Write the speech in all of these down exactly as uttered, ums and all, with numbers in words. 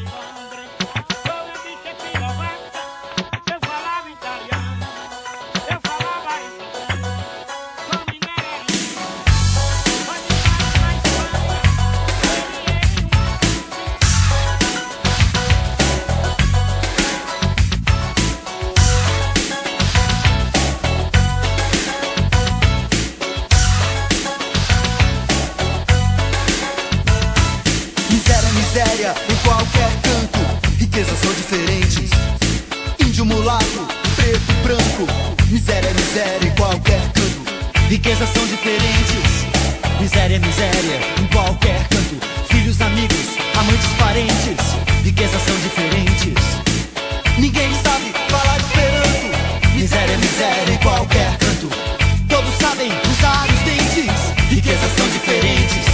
Miséria em qualquer canto, riquezas são diferentes. Índio, mulato, preto, branco. Miséria, miséria em qualquer canto, riquezas são diferentes. Miséria, miséria em qualquer canto. Filhos, amigos, amantes, parentes. Riquezas são diferentes. Ninguém sabe falar esperanto. Miséria, miséria em qualquer canto. Todos sabem usar os dentes. Riquezas são diferentes.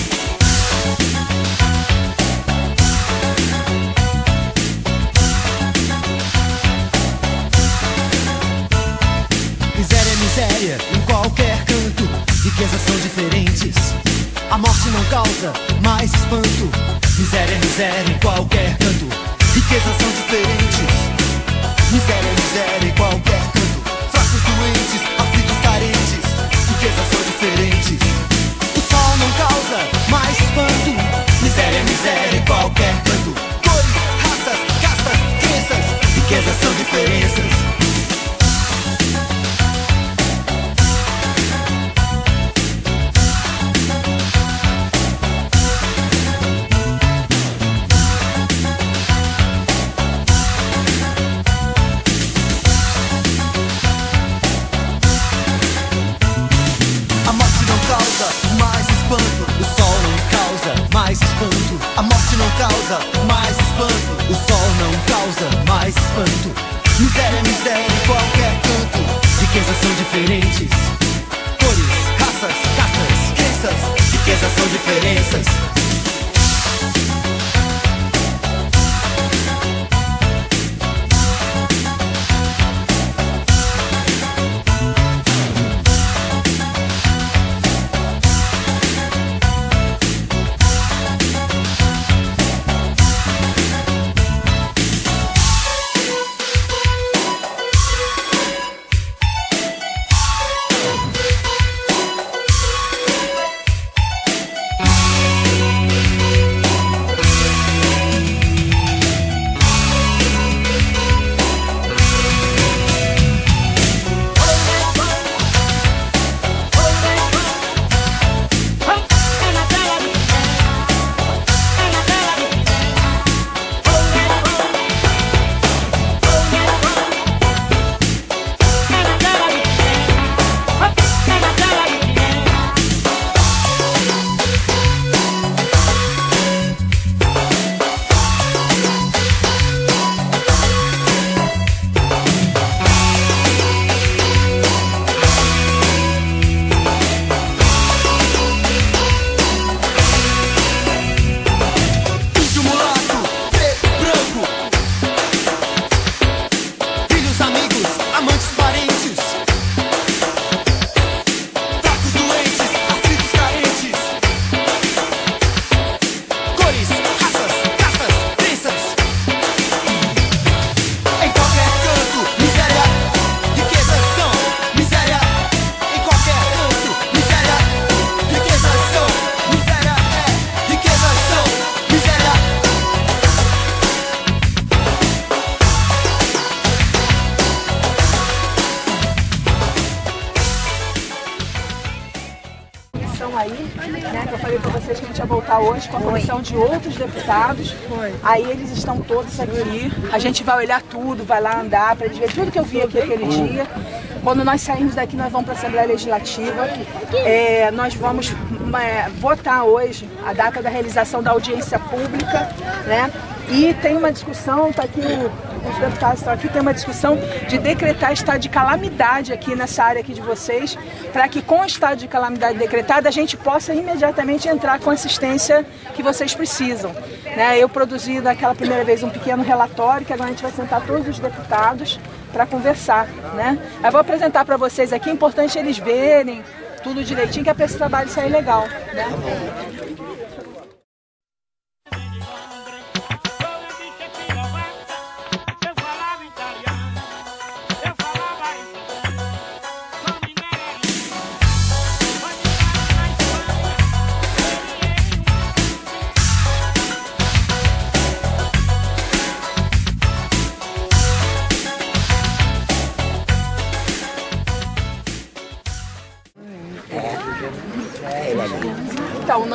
Miséria em qualquer canto, riquezas são diferentes. A morte não causa mais espanto. Miséria, miséria em qualquer canto, riquezas são diferentes. Miséria, miséria em qualquer canto. Fracos, doentes, aflitos, carentes. Riquezas são diferentes. O sol não causa mais espanto. Miséria, miséria em qualquer canto. Cores, raças, castas, crenças. Riquezas são diferenças. Mais espanto, o sol não causa mais espanto. A morte não causa mais espanto. O sol não causa mais espanto. Miséria, miséria em qualquer canto. Riquezas são diferentes. Cores, raças, castas, crenças. Riquezas são diferenças. Aí, né, que eu falei para vocês que a gente ia voltar hoje com a comissão de outros deputados. Aí eles estão todos aqui. A gente vai olhar tudo, vai lá andar para eles verem tudo que eu vi aqui aquele dia. Quando nós saímos daqui, nós vamos para a Assembleia Legislativa. É, nós vamos é, votar hoje a data da realização da audiência pública, né? E tem uma discussão, está aqui o os deputados estão aqui, tem uma discussão de decretar estado de calamidade aqui nessa área aqui de vocês, para que com o estado de calamidade decretado a gente possa imediatamente entrar com a assistência que vocês precisam. Né? Eu produzi daquela primeira vez um pequeno relatório, que agora a gente vai sentar todos os deputados para conversar. Né? Eu vou apresentar para vocês aqui, é importante eles verem tudo direitinho, que é para esse trabalho sair legal. Né?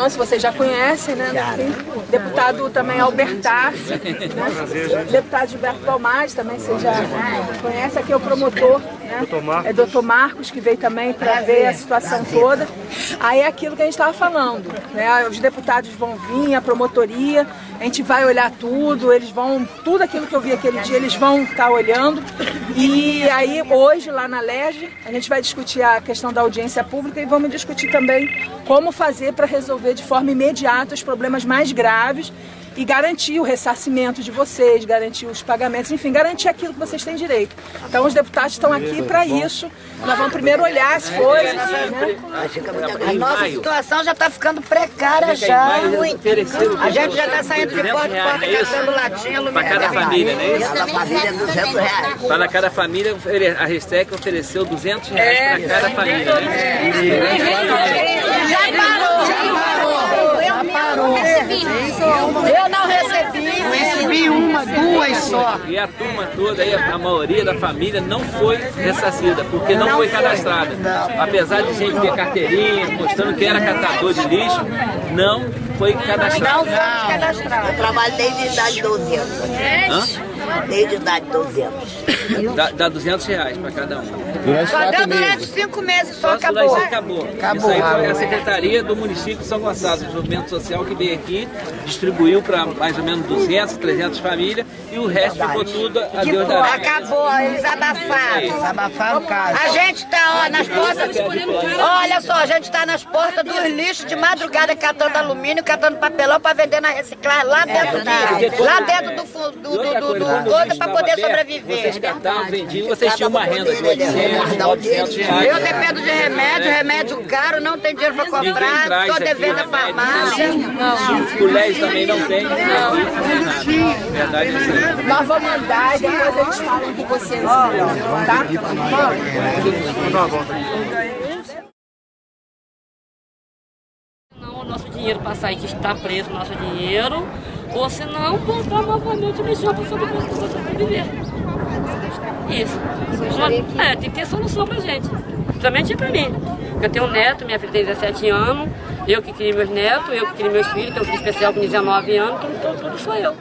Manso, vocês já conhecem, né? Deputado também Albertassi, né? Deputado Gilberto Palmares, também vocês já conhecem. Aqui é o promotor, né? É doutor Marcos, que veio também para ver a situação toda. Aí é aquilo que a gente estava falando, né? Os deputados vão vir, a promotoria, a gente vai olhar tudo, eles vão, tudo aquilo que eu vi aquele dia, eles vão estar olhando. E aí hoje lá na L E R J a gente vai discutir a questão da audiência pública e vamos discutir também como fazer para resolver de forma imediata os problemas mais graves e garantir o ressarcimento de vocês, garantir os pagamentos, enfim, garantir aquilo que vocês têm direito. Então os deputados estão aqui para isso. Nós vamos primeiro olhar as coisas, né? A nossa situação já está ficando precária já. A gente já está saindo de porta em porta gastando latinha, para cada família, né? Cada família duzentos reais. Para cada família, a Restec ofereceu duzentos reais para cada família, né? Já parou, já parou. Eu não recebi. Eu não recebi. Recebi uma, duas só. E a turma toda, aí, a maioria da família não foi ressarcida, porque não, não foi cadastrada. Não. Apesar de gente ter carteirinha, mostrando que era catador de lixo, não foi cadastrado. Não foi cadastrado. Eu trabalho desde a idade de doze anos. Hã? Desde a idade de doze anos. Dá, dá duzentos reais para cada um. Durante só deu durante meses. cinco meses, só, só acabou. acabou. Acabou. Isso aí foi a Secretaria do Município de São Gonçalo, do Desenvolvimento Social, que veio aqui, distribuiu para mais ou menos duzentas, trezentas famílias e o resto ficou tudo a que Deus dará. Acabou, eles abafaram. Eles abafaram o caso. A gente está nas portas. Olha só, a gente está nas portas dos lixos de madrugada catando alumínio, catando papelão para vender na reciclagem lá dentro, é, lá dentro do fundo do, do, do, do godo para poder aberto, sobreviver. Vocês catavam, vendiam, vocês tinham uma renda de oitocentos, novecentos reais. Eu dependo de remédio, remédio caro, não tem dinheiro para comprar, estou devendo a farmácia. O L E S também não tem. Não. Verdade, sim. Nós vamos mandar e depois eles falam com vocês, tá? Não, o nosso dinheiro para sair, que está preso o nosso dinheiro, ou se não, comprar novamente missão para sobreviver. Isso. É, tem que ter solução pra gente. Principalmente pra mim. Porque eu tenho um neto, minha filha tem dezessete anos, eu que criei meus netos, eu que criei meus filhos, tenho um filho especial com dezenove anos, tudo, tudo, tudo sou eu.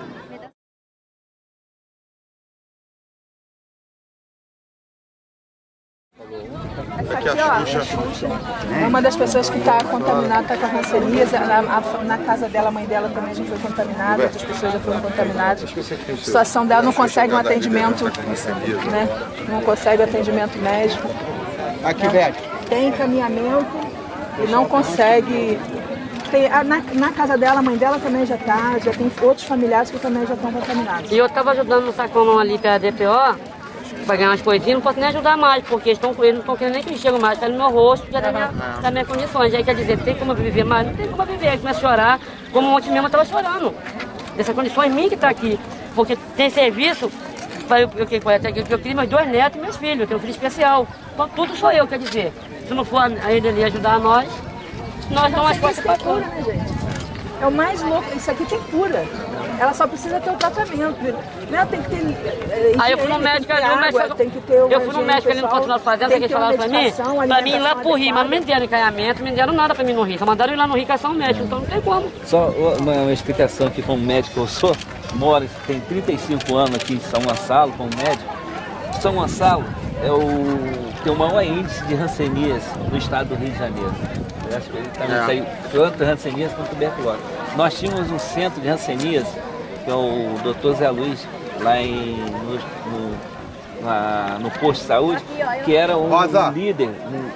Essa aqui, ó, a Xuxa, é uma das pessoas que está contaminada, está com a ranceníase. Na, na casa dela, a mãe dela também já foi contaminada, outras pessoas já foram contaminadas. A situação dela não consegue um atendimento, né? Não consegue atendimento médico. Aqui, velho. Tem encaminhamento e não consegue. Tem, na, na casa dela, a mãe dela também já está, já tem outros familiares que também já estão contaminados. E eu estava ajudando no Sacomão ali pela D P O. Para ganhar umas coisinhas, não posso nem ajudar mais, porque eles, tão, eles não estão querendo nem que enxergam mais, está no meu rosto, já da minha, das minhas condições. Aí quer dizer, tem como eu viver mais? Não tem como eu viver. Aí começa a chorar, como ontem mesmo eu estava chorando. Dessas condições minhas que está aqui. Porque tem serviço, para eu, eu, eu, eu tenho meus dois netos e meus filhos, eu tenho um filho especial. Então tudo sou eu, quer dizer. Se não for a ele ali ajudar nós, nós damos as costas para tudo. Né, gente? É o mais louco, isso aqui tem cura. Ela só precisa ter o tratamento. Né? Tem que ter. Higiene, aí eu fui no médico, tem, água, médico, tem que ter eu fui no médico ali no Continental Fazenda, que eles falaram pra mim, pra mim ir lá pro Rio, mas não me deram encaminhamento, não me deram nada pra mim no Rio. Só mandaram ir lá no Rio caçar um médico, então não tem como. Só uma, uma explicação aqui como médico eu sou, moro, tem trinta e cinco anos aqui em São Gonçalo como médico. São Gonçalo é o, tem o maior índice de hanseníase no estado do Rio de Janeiro. Eu acho que ele também é. Tem tanto hanseníase quanto tuberculose. Nós tínhamos um centro de hanseníase, que é o doutor Zé Luiz, lá em, no, no, na, no posto de saúde, que era um, um líder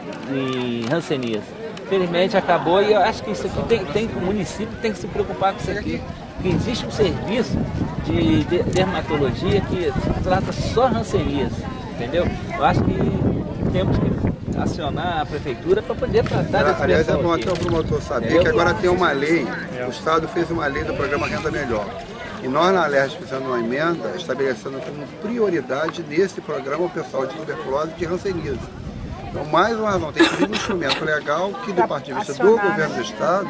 em hanseníase. Infelizmente acabou e eu acho que isso aqui tem, tem, o município tem que se preocupar com isso aqui. Porque existe um serviço de, de dermatologia que trata só hanseníase, entendeu? Eu acho que temos que acionar a prefeitura para poder tratar dessa Aliás, é bom aqui. até o promotor saber é, que agora tem uma lei, o Estado fez uma lei do programa Renda Melhor. E nós na L E R J fizemos uma emenda estabelecendo como prioridade nesse programa o pessoal de tuberculose e de hanseníase. Então, mais uma razão, tem um instrumento legal que, do ponto de vista do governo do Estado,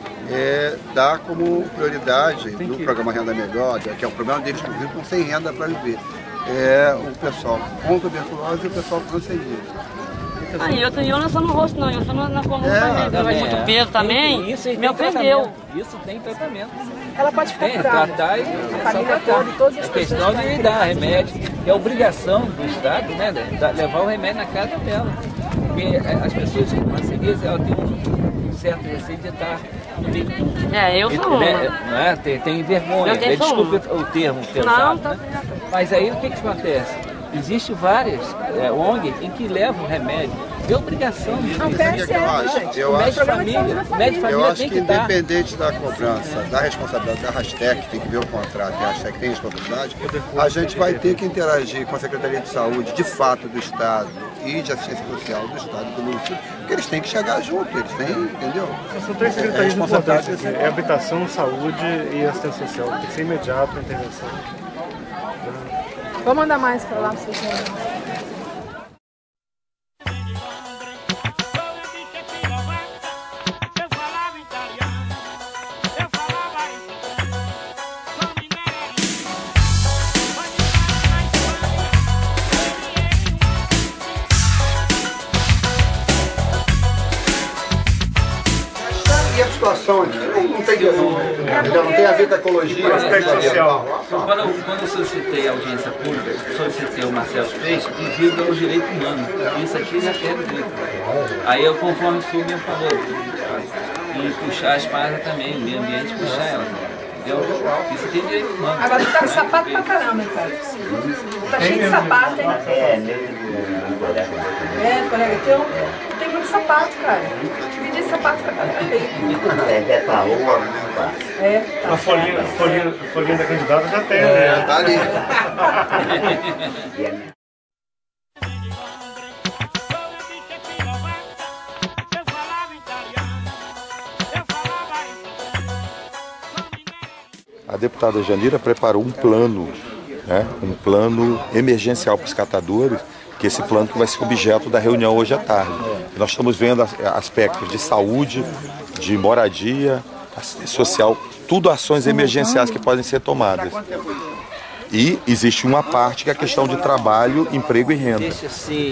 é, dá como prioridade no programa Renda Melhor, que é o problema deles que vivem com sem renda para viver. É o pessoal com tuberculose e o pessoal com hanseníase. Ah, e eu, eu não é só no rosto não, eu sou na coluna é, também, também. É. Muito peso também, isso, me ofendeu. Isso tem tratamento. Ela pode ficar tem, curada. Tratar e a família toda, todas as é questão de dar remédio. É obrigação do Estado, né, levar o remédio na casa dela. Porque as pessoas com hanseníase, elas têm um certo receio de estar no meio do... É, eu sou né, não é? Tem, tem vergonha, é, desculpe o termo pesado, não, tá né? Mas aí o que, que acontece? Existem várias é, O N Gs em que levam remédio. É obrigação de não, isso. Eu acho, eu médico acho, família, médico família eu acho tem que, que independente dar. da cobrança, da responsabilidade, da hashtag, tem que ver o contrato, e a hashtag tem responsabilidade, a gente vai ter que interagir com a Secretaria de Saúde, de fato, do Estado e de Assistência Social do Estado e do município, porque eles têm que chegar junto, eles têm, entendeu? São três secretarias importantes, é habitação, saúde e assistência social. Tem que ser imediato a intervenção. Vou mandar mais para lá, vocês verem. E a situação aqui não, não, tem, não, não tem a ver com a ecologia, aspecto social. Quando eu, quando eu solicitei a audiência pública, solicitei o Marcelo Freixo devido ao direito humano. Isso aqui já tem direito. Aí eu, conforme o senhor me falou, e puxar a espada também, o meio ambiente, puxar ela. Entendeu? Isso aqui é direito humano. Agora tu tá com sapato pra caramba, hein, cara? Tá cheio de sapato, hein? É, colega teu? Tu tem muito sapato, cara. Dividi esse sapato pra caramba aí. É, tá rua, É, tá. A folhinha, a folhinha, a folhinha da candidata já tem, é, né? tá ali. A deputada Janira preparou um plano, né, um plano emergencial para os catadores, que esse plano que vai ser objeto da reunião hoje à tarde. Nós estamos vendo aspectos de saúde, de moradia, social, tudo ações emergenciais que podem ser tomadas. E existe uma parte que é a questão de trabalho, emprego e renda. Deixa-se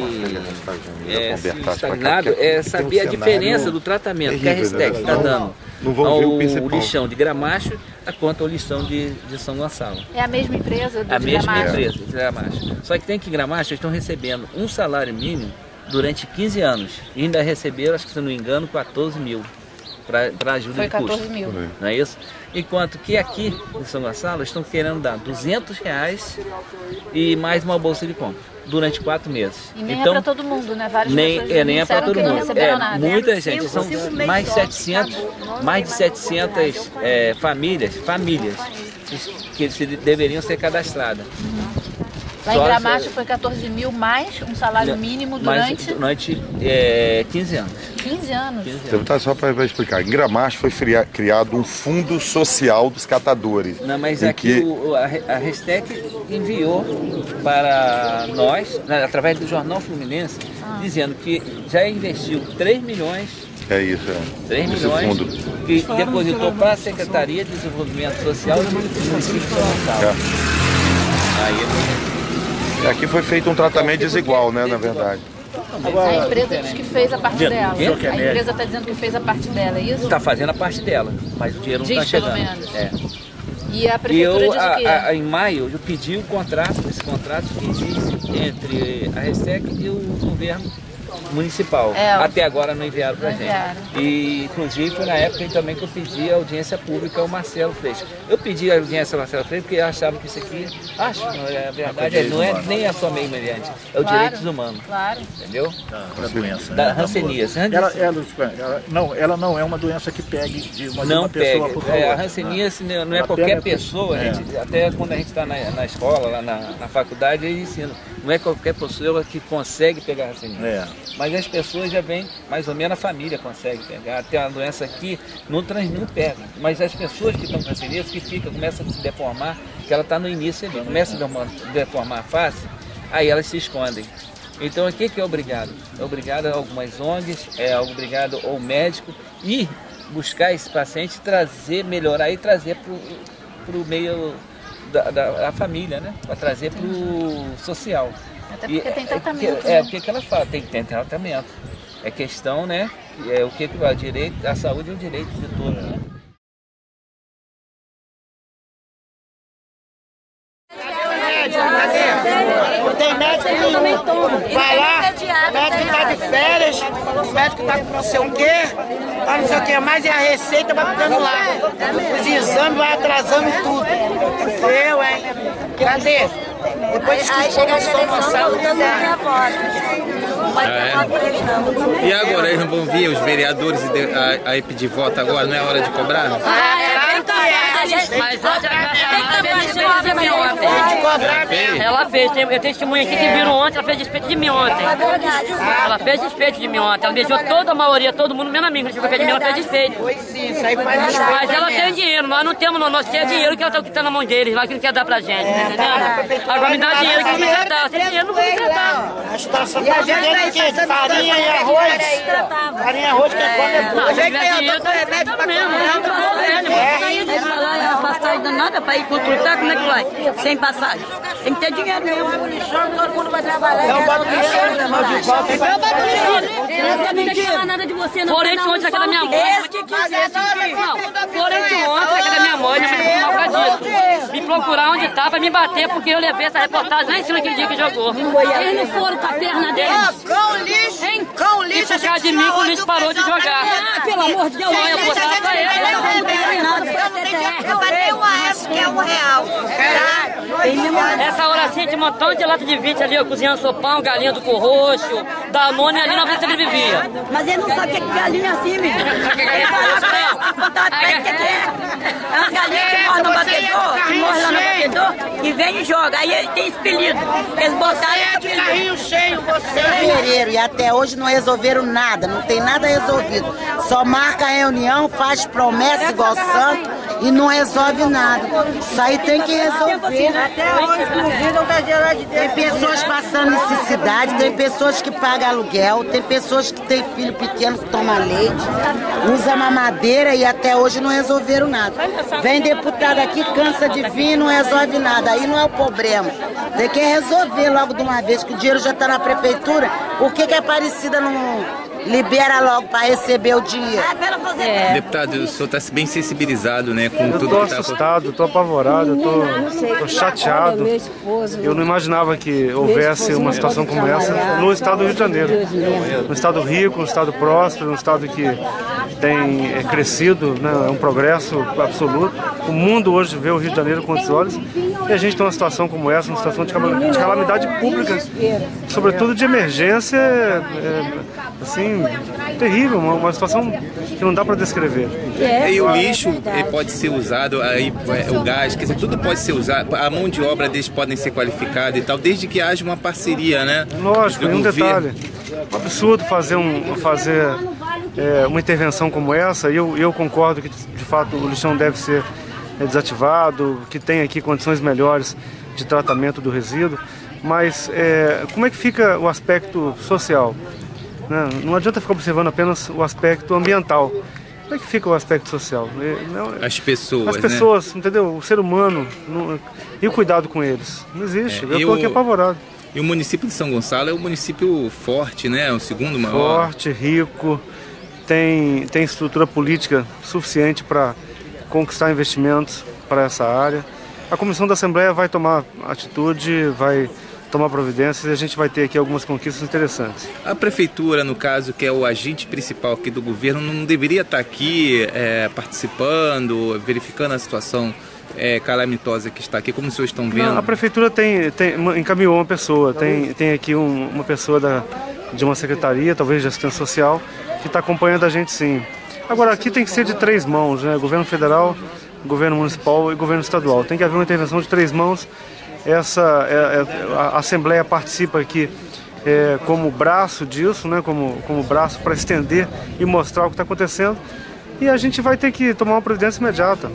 é, estagnado é saber a diferença do tratamento que a Restec está dando ao lixão de Gramacho quanto ao lixão de, de São Gonçalo. É a mesma empresa do A mesma Gramacho. empresa de Gramacho. Só que tem que Gramacho estão recebendo um salário mínimo durante quinze anos. E ainda receberam, acho que se não me engano, quatorze mil para ajuda Foi de custo. quatorze mil. Não é isso? Enquanto que aqui em São Gonçalo estão querendo dar duzentos reais e mais uma bolsa de compra durante quatro meses. E nem então, é para todo mundo, né? Várias nem, pessoas é, nem é para todo não mundo. receberam É, nada. muita gente, são mais de setecentas, mais de setecentas é, famílias, famílias que se deveriam ser cadastradas. Uhum. Lá em Gramacho foi quatorze mil mais um salário mínimo durante... Mais, durante é, quinze anos. quinze anos? quinze anos. Deputado, só para explicar, em Gramacho foi criado um fundo social dos catadores. Não, mas aqui que... o, a, a Restec enviou para nós, né, através do Jornal Fluminense, ah. dizendo que já investiu três milhões. É isso, é. três milhões fundo. Que depositou para a Secretaria de Desenvolvimento Social do município de São Gonçalo. É. Aí, aqui foi feito um tratamento desigual, né, na verdade. A empresa diz que fez a parte dela. A empresa está dizendo que fez a parte dela, é isso? Está fazendo a parte dela, mas o dinheiro não está chegando. Pelo menos. É. E a prefeitura eu, diz o quê? A, a, em maio eu pedi o contrato, esse contrato que existe entre a Restec e o governo municipal. É, até agora não enviaram para a gente. E inclusive foi na época também que eu pedi a audiência pública ao Marcelo Freixo. Eu pedi a audiência ao Marcelo Freixo porque eu achava que isso aqui, acho, a verdade, é, não é nem a sua meio mediante, é o claro, direitos humanos. Claro. Entendeu? Da doença. Da hanseníase. Ela, ela, ela, não, ela não é uma doença que pegue de uma, não de uma pessoa pega. por outra. É, a hanseníase não, não é qualquer pessoa, é. gente, até quando a gente está na, na escola, lá na, na faculdade, eles ensinam. Não é qualquer pessoa que consegue pegar a hanseníase. É. Mas as pessoas já vêm, mais ou menos a família consegue pegar. Tem uma doença aqui, não, trans, não pega. Mas as pessoas que estão com hanseníase, que ficam, começam a se deformar, que ela está no início ali, começa a deformar a face, aí elas se escondem. Então aqui que é obrigado? É obrigado a algumas O N Gs, é obrigado ao médico ir buscar esse paciente, trazer, melhorar e trazer para o meio da, da, da família, né? Para trazer para o social. Até porque e, tem tratamento. É, né? o que, que ela fala? Tem, tem tratamento. É questão, né? É o que que vai, direito, a saúde é um direito de todos, né? Tem médico que vai lá, o médico tá de férias, o médico tá com não sei o quê, tá não sei o que mais, e a receita vai ficando lá. Os exames vai atrasando tudo. Eu, hein? Cadê? Depois aí chega a eleição, todo mundo tem a Ah, é? E agora eles não vão vir, os vereadores, a, a pedir voto agora? Não é hora de cobrar? Ah, é, então é. Mas ontem ela fez. Ela fez, tem, eu tenho testemunha aqui que viram ontem, ela fez despeito de mim ontem. Ela fez despeito de mim ontem. Ela beijou toda a maioria, todo mundo, menos a mim. Quando chegou perto de mim, ela fez despeito. Pois sim, isso aí faz despeito. Mas ela tem dinheiro, nós não temos, não. Nós temos dinheiro que ela tá na mão deles, lá que não quer dar pra gente, tá entendendo? Agora me dá dinheiro que não me quer dar. Sem dinheiro não vou me tratar. A situação tá dizendo que farinha e arroz. Farinha e arroz que é come é boa. A gente ganha dinheiro, tá remédio mesmo. Não passagem danada para ir consultar, como é que vai? Sem passagem. Tem que ter dinheiro mesmo. Todo mundo vai trabalhar. Não bota o lixão, não de volta. Eu boto o lixão. Eu não fala nada de você, não. Forente ontem na casa da minha mãe. Forente ontem na casa da minha mãe, não me disso. Me procurar onde tá pra me bater, porque eu levei essa reportagem lá em cima naquele dia que jogou. Eles não foram com a perna deles. Cão lixo, hein? Cão lixo. E por causa de mim que o lixo parou de jogar. Ah, pelo amor de Deus. Não, eu botava pra ele. Eu falei uma essa que é um real. Essa hora assim, de um montão de lata de vinte ali, eu cozinhando sopão, galinha do cu roxo, da Mone ali na frente ele vivia. Mas ele não sabe o que é galinha assim, menino. Ele fala pra botar atrás o que é. É uma galinha que morre no batedor, que morre lá no batedor, e vem e joga. Aí ele tem expelido. Eles botaram esse carrinho cheio, você. Fevereiro, e até hoje não resolveram nada, não tem nada resolvido. Só marca a reunião, faz promessa igual santo e não resolve nada. Isso aí tem que resolver. Até hoje, inclusive, não tá gelado de Tem pessoas passando necessidade, tem pessoas que pagam aluguel, tem pessoas que têm filho pequeno que toma leite, usa mamadeira e até hoje não resolveram nada. Vem deputado aqui, cansa de vir e não resolve nada. Aí não é o problema. Tem que resolver logo de uma vez, que o dinheiro já está na prefeitura. Por que que a Aparecida não libera logo para receber o dinheiro? É. Deputado, o senhor está bem sensibilizado, né, com eu tudo tô que está... assustado, estou apavorado, estou chateado. Eu não imaginava que houvesse uma situação como essa no estado do Rio de Janeiro. No estado rico, no estado próspero, no estado que tem é, crescido, né, é um progresso absoluto. O mundo hoje vê o Rio de Janeiro com os olhos e a gente tem uma situação como essa, uma situação de calamidade pública, sobretudo de emergência, é, assim, terrível, uma, uma situação que não dá para descrever. E o lixo ele pode ser usado, aí, o gás, quer dizer, tudo pode ser usado, a mão de obra deles podem ser qualificada e tal, desde que haja uma parceria, né? Lógico, e um detalhe, é um absurdo fazer, um, fazer é, uma intervenção como essa, e eu, eu concordo que de fato o lixão deve ser desativado, que tem aqui condições melhores de tratamento do resíduo, mas é, como é que fica o aspecto social? Não, não adianta ficar observando apenas o aspecto ambiental. Como é que fica o aspecto social? As pessoas, As pessoas, né? Entendeu? O ser humano não, e o cuidado com eles. Não existe. É, eu estou aqui apavorado. E o município de São Gonçalo é um município forte, né? É o segundo maior. Forte, rico, tem, tem estrutura política suficiente para conquistar investimentos para essa área. A comissão da Assembleia vai tomar atitude, vai tomar providências e a gente vai ter aqui algumas conquistas interessantes. A prefeitura, no caso, que é o agente principal aqui do governo, não deveria estar aqui é, participando, verificando a situação é, calamitosa que está aqui, como os senhores estão vendo? Não, a prefeitura tem, tem, encaminhou uma pessoa, tem, tem aqui um, uma pessoa da, de uma secretaria, talvez de assistência social, que está acompanhando a gente sim. Agora, aqui tem que ser de três mãos, né? Governo federal, governo municipal e governo estadual. Tem que haver uma intervenção de três mãos. Essa, é, é, a Assembleia participa aqui é, como braço disso, né? como, como braço para estender e mostrar o que está acontecendo. E a gente vai ter que tomar uma providência imediata,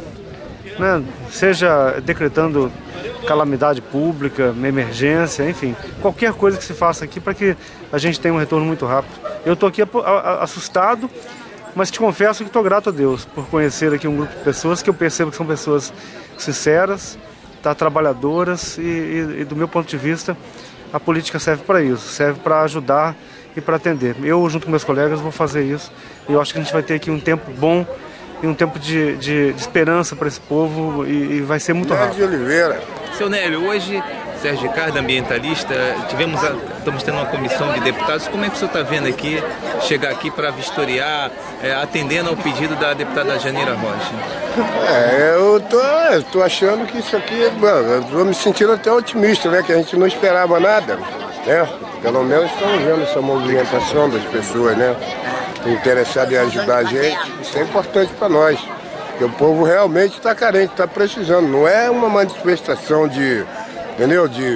né? Seja decretando calamidade pública, emergência, enfim, qualquer coisa que se faça aqui para que a gente tenha um retorno muito rápido. Eu estou aqui assustado, mas te confesso que estou grato a Deus por conhecer aqui um grupo de pessoas que eu percebo que são pessoas sinceras, tá, trabalhadoras e, e, e, do meu ponto de vista, a política serve para isso, serve para ajudar e para atender. Eu, junto com meus colegas, vou fazer isso. E eu acho que a gente vai ter aqui um tempo bom e um tempo de, de, de esperança para esse povo e, e vai ser muito rápido. de Oliveira. Seu Nélio, hoje, Sérgio Ricardo, ambientalista, tivemos a, estamos tendo uma comissão de deputados. Como é que o senhor está vendo aqui, chegar aqui para vistoriar, é, atendendo ao pedido da deputada Janira Rocha? É, eu tô, eu tô achando que isso aqui, mano, eu tô me sentindo até otimista, né? Que a gente não esperava nada, né? Pelo menos estamos vendo essa movimentação das pessoas, né? Interessadas em ajudar a gente. Isso é importante para nós. Porque o povo realmente está carente, está precisando. Não é uma manifestação de, entendeu? De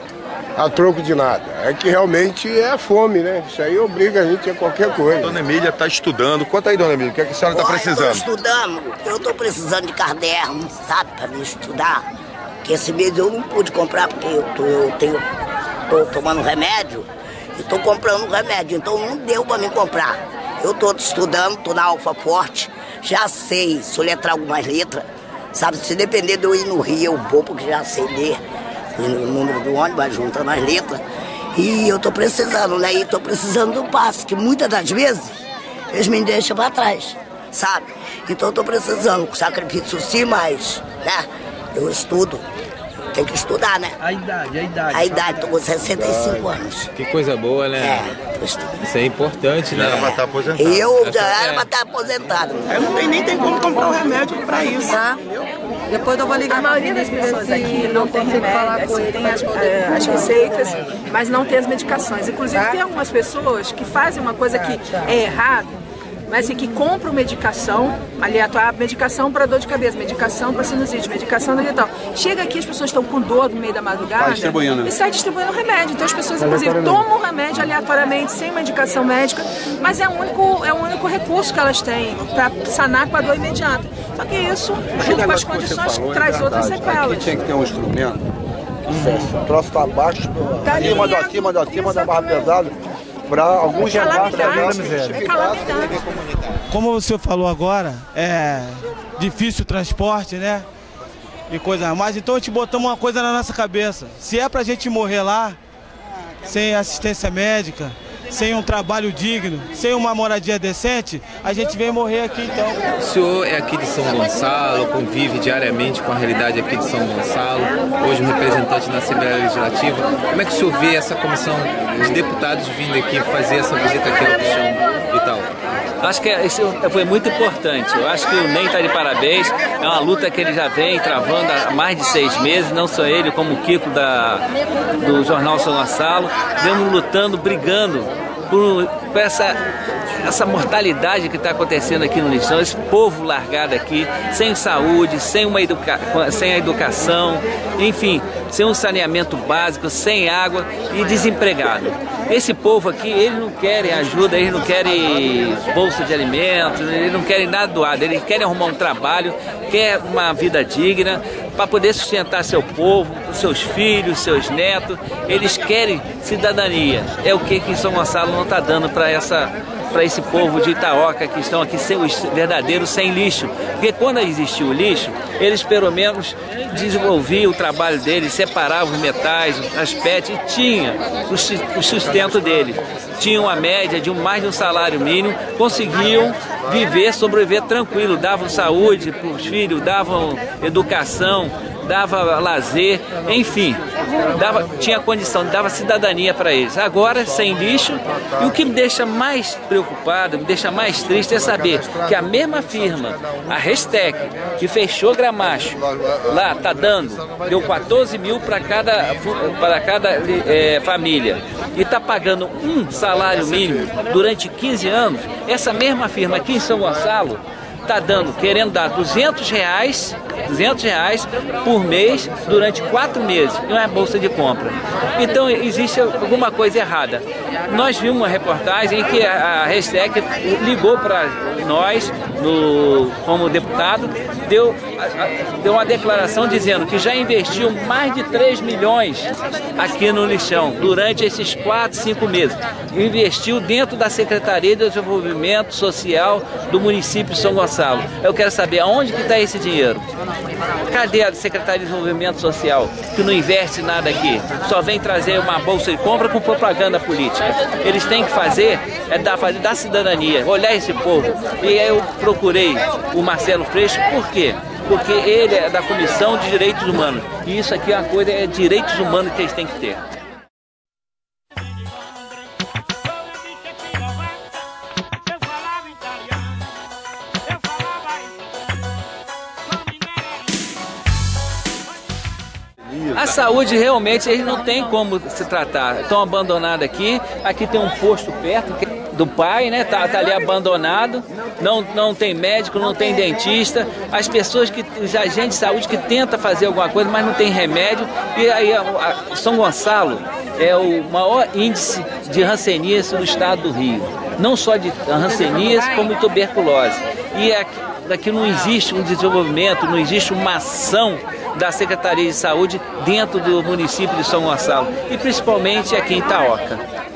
a troco de nada. É que realmente é a fome, né? Isso aí obriga a gente a qualquer coisa. Dona Emília está estudando. Conta aí, Dona Emília, o que, é que a senhora está precisando? Eu estou estudando. Eu estou precisando de caderno, sabe? Para me estudar. Porque esse mês eu não pude comprar porque eu, tô, eu tenho... Estou tomando remédio e estou comprando remédio, então não deu para me comprar. Eu estou estudando, estou na Alfa Forte, já sei soletrar algumas letras, sabe? Se depender de eu ir no Rio, eu vou, porque já sei ler o número do ônibus, vai juntando as letras. E eu estou precisando, né? E estou precisando do passe, que muitas das vezes eles me deixam para trás, sabe? Então eu estou precisando, com sacrifício sim, mas, né? Eu estudo. Tem que estudar, né? A idade, a idade. A idade, tô com sessenta e cinco anos. Que coisa boa, né? É, tô estudando. Isso é importante, né? Já era pra estar aposentado. E eu já é. era pra estar aposentado. Eu não tenho, nem tem como comprar um remédio pra isso. Tá? Depois eu vou ligar. A maioria das pessoas aqui não tem remédio, assim, tem as, as receitas, mas não tem as medicações. Inclusive tem algumas pessoas que fazem uma coisa que é errado, mas assim, que compram medicação, aleatória, medicação para dor de cabeça, medicação para sinusite, medicação e tal. Chega aqui, as pessoas estão com dor no meio da madrugada e sai distribuindo remédio. Então as pessoas, inclusive, tomam o remédio aleatoriamente, sem medicação médica, mas é o único, é o único recurso que elas têm para sanar com a dor imediata. Só que isso, junto com as condições, falou, traz é outras sequelas. Aqui tinha que ter um instrumento que fosse, o troço está abaixo, do, tá acima do acima do acima da barra pesada, para alguns calamidade, é calamidade. Como o senhor falou agora, é difícil o transporte, né? E coisa mais. Então a gente botamos uma coisa na nossa cabeça. Se é pra gente morrer lá, sem assistência médica, sem um trabalho digno, sem uma moradia decente, a gente vem morrer aqui então. O senhor é aqui de São Gonçalo, convive diariamente com a realidade aqui de São Gonçalo, hoje um representante na Assembleia Legislativa. Como é que o senhor vê essa comissão de deputados vindo aqui fazer essa visita aqui ao Chão e tal? Acho que isso foi muito importante. Eu acho que o Ney está de parabéns. É uma luta que ele já vem travando há mais de seis meses, não só ele, como o Kiko da, do Jornal São Gonçalo. Vemos lutando, brigando por, por essa, essa mortalidade que está acontecendo aqui no Lixão, esse povo largado aqui, sem saúde, sem, uma educa sem a educação, enfim, sem um saneamento básico, sem água e desempregado. Esse povo aqui, eles não querem ajuda, eles não querem bolsa de alimentos, eles não querem nada doado, eles querem arrumar um trabalho, querem uma vida digna para poder sustentar seu povo, seus filhos, seus netos. Eles querem cidadania. É o que que São Gonçalo não está dando para essa para esse povo de Itaoca que estão aqui sem os verdadeiros sem lixo. Porque quando existiu o lixo, eles pelo menos desenvolviam o trabalho deles, separavam os metais, as pets e tinha o sustento deles. Tinham a média de um, mais de um salário mínimo, conseguiam viver, sobreviver tranquilo, davam saúde para os filhos, davam educação, dava lazer, enfim, dava, tinha condição, dava cidadania para eles. Agora, sem lixo, e o que me deixa mais preocupado, me deixa mais triste é saber que a mesma firma, a Restec, que fechou Gramacho, lá está dando, deu quatorze mil para cada, para cada é, família, e está pagando um salário mínimo durante quinze anos, essa mesma firma aqui em São Gonçalo está dando, querendo dar duzentos reais, duzentos reais por mês durante quatro meses, e não é bolsa de compra. Então existe alguma coisa errada. Nós vimos uma reportagem em que a Restec ligou para nós no, como deputado, deu, deu uma declaração dizendo que já investiu mais de três milhões aqui no lixão durante esses quatro, cinco meses. Investiu dentro da Secretaria de Desenvolvimento Social do município de São Gonçalo. Eu quero saber aonde que está esse dinheiro. Cadê a Secretaria de Desenvolvimento Social, que não investe nada aqui? Só vem trazer uma bolsa de compra com propaganda política. Eles têm que fazer, é dar, fazer da cidadania, olhar esse povo. E aí eu procurei o Marcelo Freixo, por quê? Porque ele é da Comissão de Direitos Humanos. E isso aqui é uma coisa, é direitos humanos que eles têm que ter. A saúde realmente eles não tem como se tratar, estão abandonados aqui, aqui tem um posto perto do pai, né? Tá, tá ali abandonado, não, não tem médico, não tem dentista, as pessoas que, os agentes de saúde que tentam fazer alguma coisa, mas não tem remédio, e aí a, a São Gonçalo é o maior índice de hanseníase do estado do Rio, não só de hanseníase como de tuberculose, e aqui, aqui não existe um desenvolvimento, não existe uma ação da Secretaria de Saúde dentro do município de São Gonçalo e principalmente aqui em Itaoca.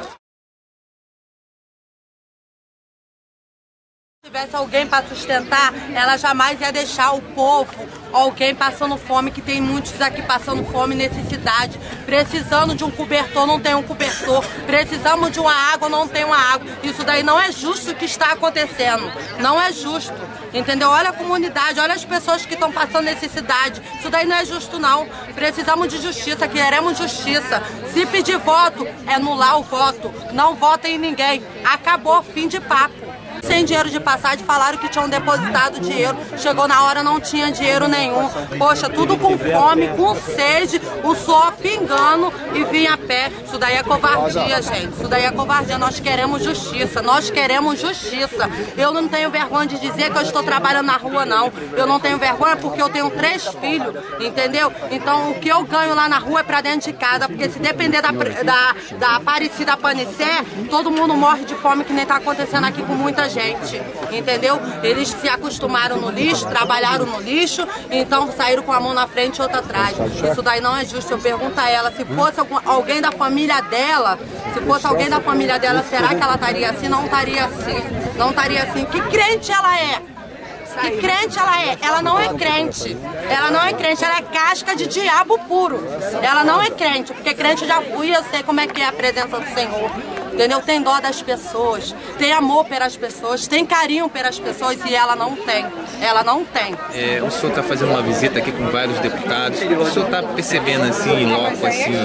Se tivesse alguém para sustentar, ela jamais ia deixar o povo, alguém passando fome, que tem muitos aqui passando fome e necessidade, precisando de um cobertor, não tem um cobertor, precisamos de uma água, não tem uma água. Isso daí não é justo o que está acontecendo, não é justo, entendeu? Olha a comunidade, olha as pessoas que estão passando necessidade, isso daí não é justo não. Precisamos de justiça, queremos justiça. Se pedir voto, é anular o voto, não votem em ninguém, acabou, fim de papo. Sem dinheiro de passagem, falaram que tinham depositado dinheiro, chegou na hora, não tinha dinheiro nenhum. Poxa, tudo com fome, com sede, o suor pingando e vinha a pé. Isso daí é covardia, gente, isso daí é covardia. Nós queremos justiça, nós queremos justiça. Eu não tenho vergonha de dizer que eu estou trabalhando na rua, não. Eu não tenho vergonha porque eu tenho três filhos, entendeu? Então o que eu ganho lá na rua é pra dentro de casa, porque se depender da, da, da Aparecida Panicé, todo mundo morre de fome, que nem tá acontecendo aqui com muita gente. Gente, entendeu? Eles se acostumaram no lixo, trabalharam no lixo, então saíram com a mão na frente e outra atrás. Isso daí não é justo. Eu pergunto a ela, se fosse algum, alguém da família dela, se fosse alguém da família dela, será que ela estaria assim? Não estaria assim, não estaria assim. Que crente ela é? Que crente ela é? Ela não é crente. Ela não é crente, ela é casca de diabo puro. Ela não é crente, porque crente eu já fui e eu sei como é que é a presença do Senhor. Entendeu? Tem dó das pessoas, tem amor pelas pessoas, tem carinho pelas pessoas e ela não tem. Ela não tem. É, o senhor está fazendo uma visita aqui com vários deputados. O senhor está percebendo assim, em loco, assim,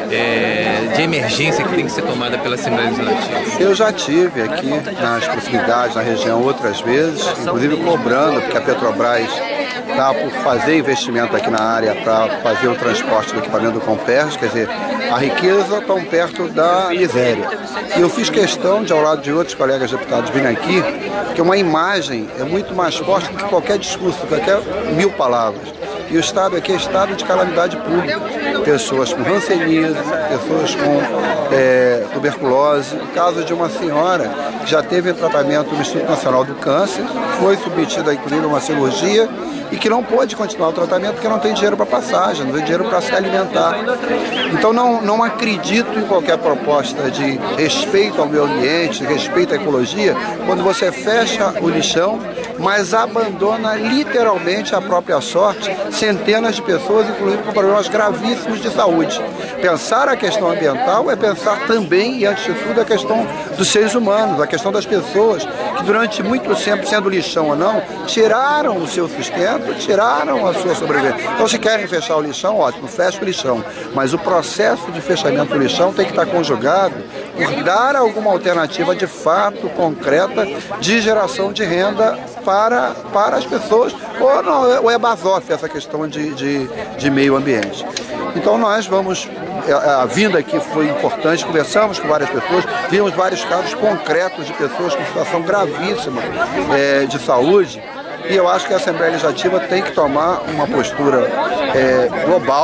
é, de emergência que tem que ser tomada pela Assembleia Legislativa? Eu já tive aqui nas proximidades, na região, outras vezes, inclusive cobrando, porque a Petrobras está por fazer investimento aqui na área para fazer o transporte do equipamento do Comperj, quer dizer, a riqueza tão perto da miséria. E eu fiz questão de, ao lado de outros colegas deputados virem aqui, que uma imagem é muito mais forte do que qualquer discurso, qualquer mil palavras. E o estado aqui é estado de calamidade pública. Pessoas com hanseníase, pessoas com é, tuberculose. O caso de uma senhora que já teve tratamento no Instituto Nacional do Câncer, foi submetida inclusive a uma cirurgia e que não pôde continuar o tratamento porque não tem dinheiro para passagem, não tem dinheiro para se alimentar. Então não, não acredito em qualquer proposta de respeito ao meio ambiente, de respeito à ecologia, quando você fecha o lixão, mas abandona literalmente a própria sorte centenas de pessoas, inclusive com problemas gravíssimos de saúde. Pensar a questão ambiental é pensar também, e antes de tudo, a questão dos seres humanos, a questão das pessoas que durante muito tempo, sendo lixão ou não, tiraram o seu sustento, tiraram a sua sobrevivência. Então, se querem fechar o lixão, ótimo, fecha o lixão. Mas o processo de fechamento do lixão tem que estar conjugado por dar alguma alternativa de fato, concreta, de geração de renda para, para as pessoas, ou, não, ou é basófia essa questão de, de, de meio ambiente. Então nós vamos, a, a vinda aqui foi importante, conversamos com várias pessoas, vimos vários casos concretos de pessoas com situação gravíssima é, de saúde, e eu acho que a Assembleia Legislativa tem que tomar uma postura é, global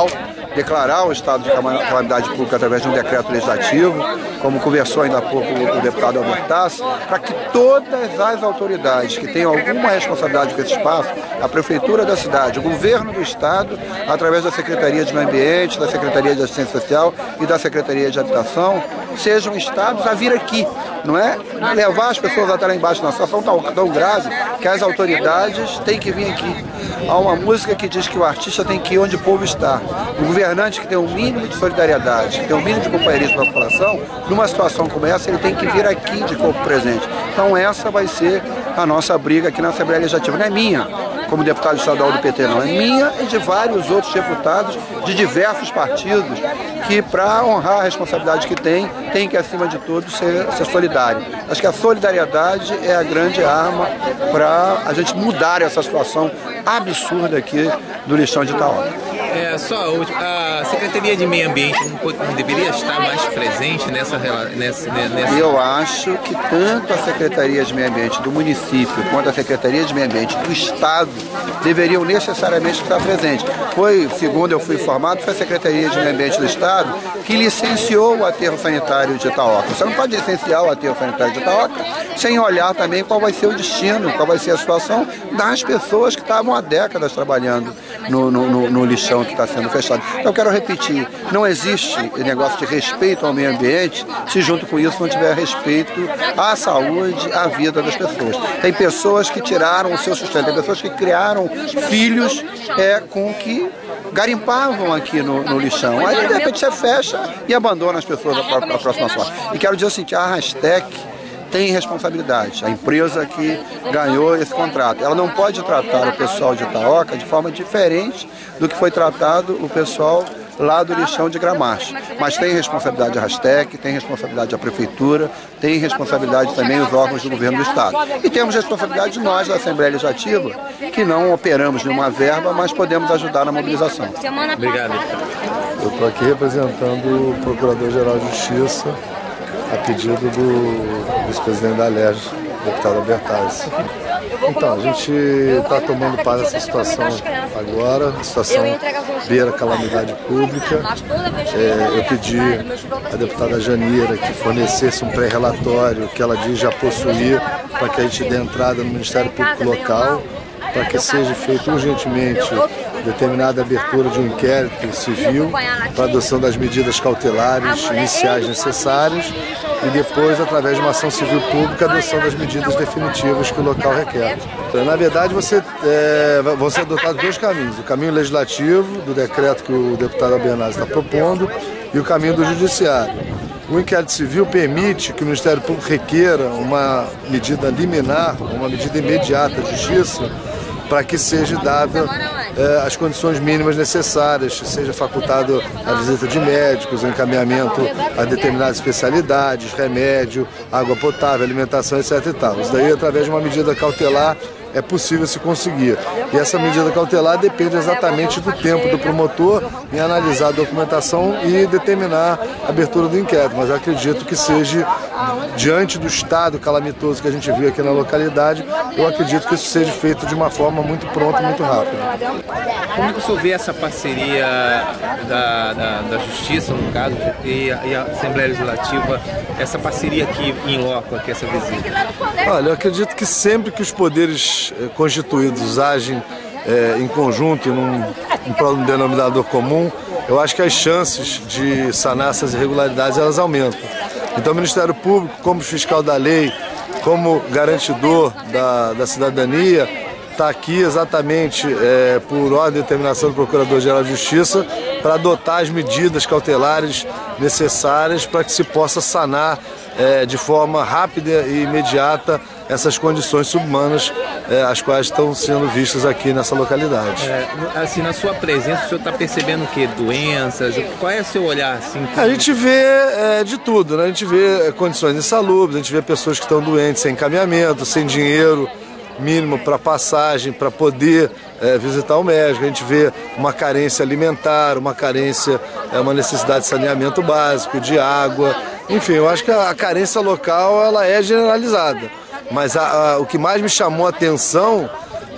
declarar o estado de calamidade pública através de um decreto legislativo, como conversou ainda há pouco o deputado Albertas, para que todas as autoridades que tenham alguma responsabilidade com esse espaço, a Prefeitura da cidade, o Governo do Estado, através da Secretaria de Meio Ambiente, da Secretaria de Assistência Social e da Secretaria de Habitação, sejam estados a vir aqui, não é? Levar as pessoas até lá embaixo na situação tão, tão grave que as autoridades têm que vir aqui. Há uma música que diz que o artista tem que ir onde o povo está. O governante que tem um mínimo de solidariedade, que tem um mínimo de companheirismo com a população, numa situação como essa, ele tem que vir aqui de corpo presente. Então essa vai ser a nossa briga aqui na Assembleia Legislativa. Não é minha, como deputado estadual do P T, não. É minha e de vários outros deputados de diversos partidos que, para honrar a responsabilidade que tem, tem que, acima de tudo, ser, ser solidário. Acho que a solidariedade é a grande arma para a gente mudar essa situação absurda aqui do lixão de Itaoca. É, só a Secretaria de Meio Ambiente não, não deveria estar mais presente nessa, nessa, nessa... Eu acho que tanto a Secretaria de Meio Ambiente do município quanto a Secretaria de Meio Ambiente do Estado deveriam necessariamente estar presentes. Foi, segundo eu fui informado, foi a Secretaria de Meio Ambiente do Estado que licenciou o aterro sanitário de Itaoca. Você não pode licenciar o aterro sanitário de Itaoca sem olhar também qual vai ser o destino, qual vai ser a situação das pessoas que estavam há décadas trabalhando no, no, no, no lixão que está sendo fechado. Então, eu quero repetir, não existe negócio de respeito ao meio ambiente se junto com isso não tiver respeito à saúde, à vida das pessoas. Tem pessoas que tiraram o seu sustento, tem pessoas que criaram filhos é, com que garimpavam aqui no, no lixão. Aí, de repente, você fecha e abandona as pessoas para a próxima sorte. E quero dizer o seguinte, a Rastec tem responsabilidade, a empresa que ganhou esse contrato. Ela não pode tratar o pessoal de Itaoca de forma diferente do que foi tratado o pessoal lá do lixão de Gramacho. Mas tem responsabilidade a Rastec, tem responsabilidade a Prefeitura, tem responsabilidade também os órgãos do Governo do Estado. E temos responsabilidade nós da Assembleia Legislativa, que não operamos nenhuma verba, mas podemos ajudar na mobilização. Obrigado. Eu estou aqui representando o Procurador-Geral de Justiça, a pedido do vice-presidente da Alerj, deputado Albertas. Então, a gente está tomando parte dessa situação agora, a situação beira calamidade pública. É, eu pedi à deputada Janira que fornecesse um pré-relatório que ela diz já possuir para que a gente dê entrada no Ministério Público Local, para que seja feito urgentemente determinada abertura de um inquérito civil para a adoção das medidas cautelares iniciais necessárias e depois, através de uma ação civil pública, a adoção das medidas definitivas que o local requer. Na verdade, você, é, vão ser adotados dois caminhos, o caminho legislativo, do decreto que o deputado Albertas está propondo, e o caminho do judiciário. O inquérito civil permite que o Ministério Público requeira uma medida liminar, uma medida imediata de justiça, para que seja dada eh, as condições mínimas necessárias, seja facultado a visita de médicos, o encaminhamento a determinadas especialidades, remédio, água potável, alimentação, etc e tal. Isso daí, através de uma medida cautelar, é possível se conseguir. E essa medida cautelar depende exatamente do tempo do promotor em analisar a documentação e determinar a abertura do inquérito. Mas eu acredito que seja, diante do estado calamitoso que a gente viu aqui na localidade, eu acredito que isso seja feito de uma forma muito pronta e muito rápida. Como que o senhor vê essa parceria da, da, da Justiça, no caso, e a, e a Assembleia Legislativa, essa parceria aqui em loco, aqui, essa visita? Olha, eu acredito que sempre que os poderes constituídos agem é, em conjunto e num, num denominador comum, eu acho que as chances de sanar essas irregularidades elas aumentam. Então o Ministério Público, como fiscal da lei, como garantidor da, da cidadania, está aqui exatamente é, por ordem de determinação do Procurador-Geral de Justiça para adotar as medidas cautelares necessárias para que se possa sanar é, de forma rápida e imediata essas condições subhumanas é, as quais estão sendo vistas aqui nessa localidade. É, assim, na sua presença, o senhor está percebendo o quê? Doenças? Qual é o seu olhar? Assim, que... A gente vê é, de tudo, né? A gente vê é, condições insalubres, a gente vê pessoas que estão doentes, sem encaminhamento, sem dinheiro mínimo para passagem, para poder é, visitar o médico. A gente vê uma carência alimentar, uma carência, é, uma necessidade de saneamento básico, de água. Enfim, eu acho que a, a carência local ela é generalizada. Mas a, a, o que mais me chamou a atenção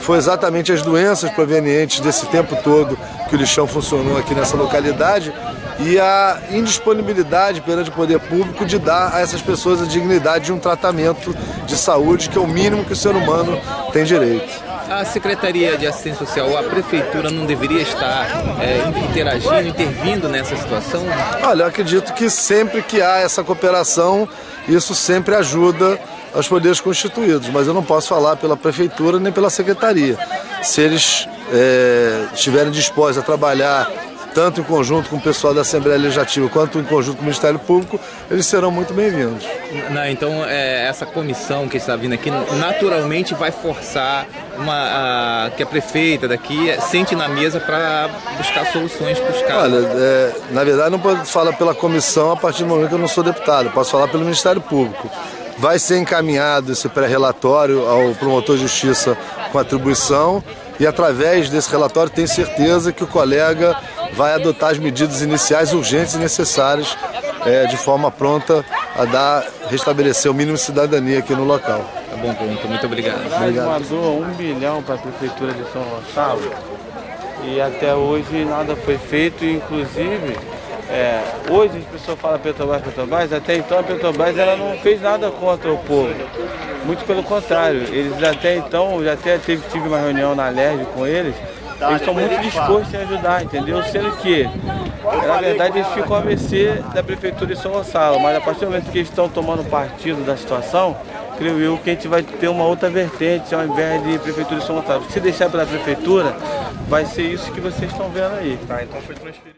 foi exatamente as doenças provenientes desse tempo todo que o lixão funcionou aqui nessa localidade e a indisponibilidade perante o poder público de dar a essas pessoas a dignidade de um tratamento de saúde, que é o mínimo que o ser humano tem direito. A Secretaria de Assistência Social, a Prefeitura não deveria estar é, interagindo, intervindo nessa situação? Olha, eu acredito que sempre que há essa cooperação, isso sempre ajuda aos poderes constituídos, mas eu não posso falar pela Prefeitura nem pela Secretaria. Se eles é, estiverem dispostos a trabalhar tanto em conjunto com o pessoal da Assembleia Legislativa quanto em conjunto com o Ministério Público, eles serão muito bem-vindos. Então, é, essa comissão que está vindo aqui, naturalmente vai forçar uma, a, que a prefeita daqui sente na mesa para buscar soluções para os casos. Olha, é, na verdade não posso falar pela comissão a partir do momento que eu não sou deputado, posso falar pelo Ministério Público. Vai ser encaminhado esse pré-relatório ao promotor de justiça com atribuição e através desse relatório tenho certeza que o colega vai adotar as medidas iniciais urgentes e necessárias é, de forma pronta a dar, restabelecer o mínimo de cidadania aqui no local. Tá bom, Ponto. Muito obrigado. obrigado. Mandou um bilhão para a Prefeitura de São Gonçalo e até hoje nada foi feito, inclusive é, hoje as pessoas falam Petrobras, Petrobras, até então a Petrobras ela não fez nada contra o povo. Muito pelo contrário, eles até então, já até teve, tive uma reunião na Alerj com eles, eles estão muito dispostos a ajudar, entendeu? Sendo que, na verdade, eles ficam a mercê da Prefeitura de São Gonçalo, mas a partir do momento que eles estão tomando partido da situação, creio eu que a gente vai ter uma outra vertente ao invés de Prefeitura de São Gonçalo. Se deixar pela Prefeitura, vai ser isso que vocês estão vendo aí. Tá, então foi transferido.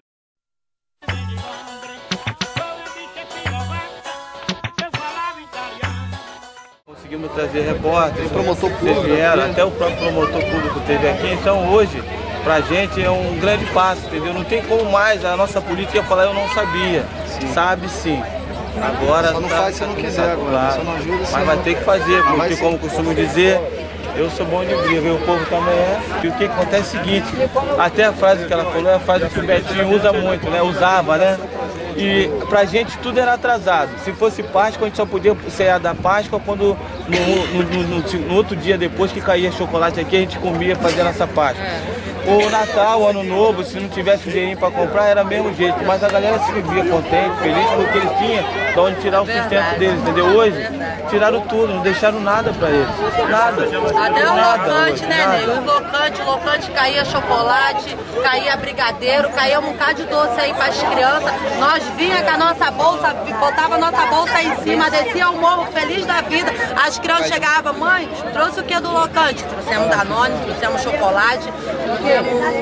Conseguimos trazer repórteres, promotor público, vieram, até o próprio promotor público esteve aqui, então hoje pra gente é um grande passo, entendeu? Não tem como mais a nossa política falar eu não sabia, sim. Sabe sim. Agora só não tá, faz se não quiser, claro. Só não ajuda, mas vai ter que fazer, porque como costumo dizer, eu sou bom de briga, o povo também é. E o que acontece é o seguinte, até a frase que ela falou é a frase que o Betinho usa muito, né? Usava, né? E pra gente tudo era atrasado. Se fosse Páscoa, a gente só podia cear da Páscoa quando no, no, no, no, no outro dia depois que caía chocolate aqui, a gente comia fazendo essa Páscoa. O Natal, o Ano Novo, se não tivesse dinheirinho para comprar, era o mesmo jeito. Mas a galera se vivia contente, feliz, porque eles tinham de onde tirar o sustento deles, entendeu? Hoje, tiraram tudo, não deixaram nada para eles. Nada. Até o nada locante, hoje, né, nada. Ney? O locante, o locante caía chocolate, caía brigadeiro, caía um bocado de doce aí para as crianças. Nós vinha com a nossa bolsa, botava a nossa bolsa aí em cima, descia ao morro feliz da vida. As crianças chegavam, mãe, trouxe o que do locante? Trouxemos Danone, trouxemos chocolate, trouxemos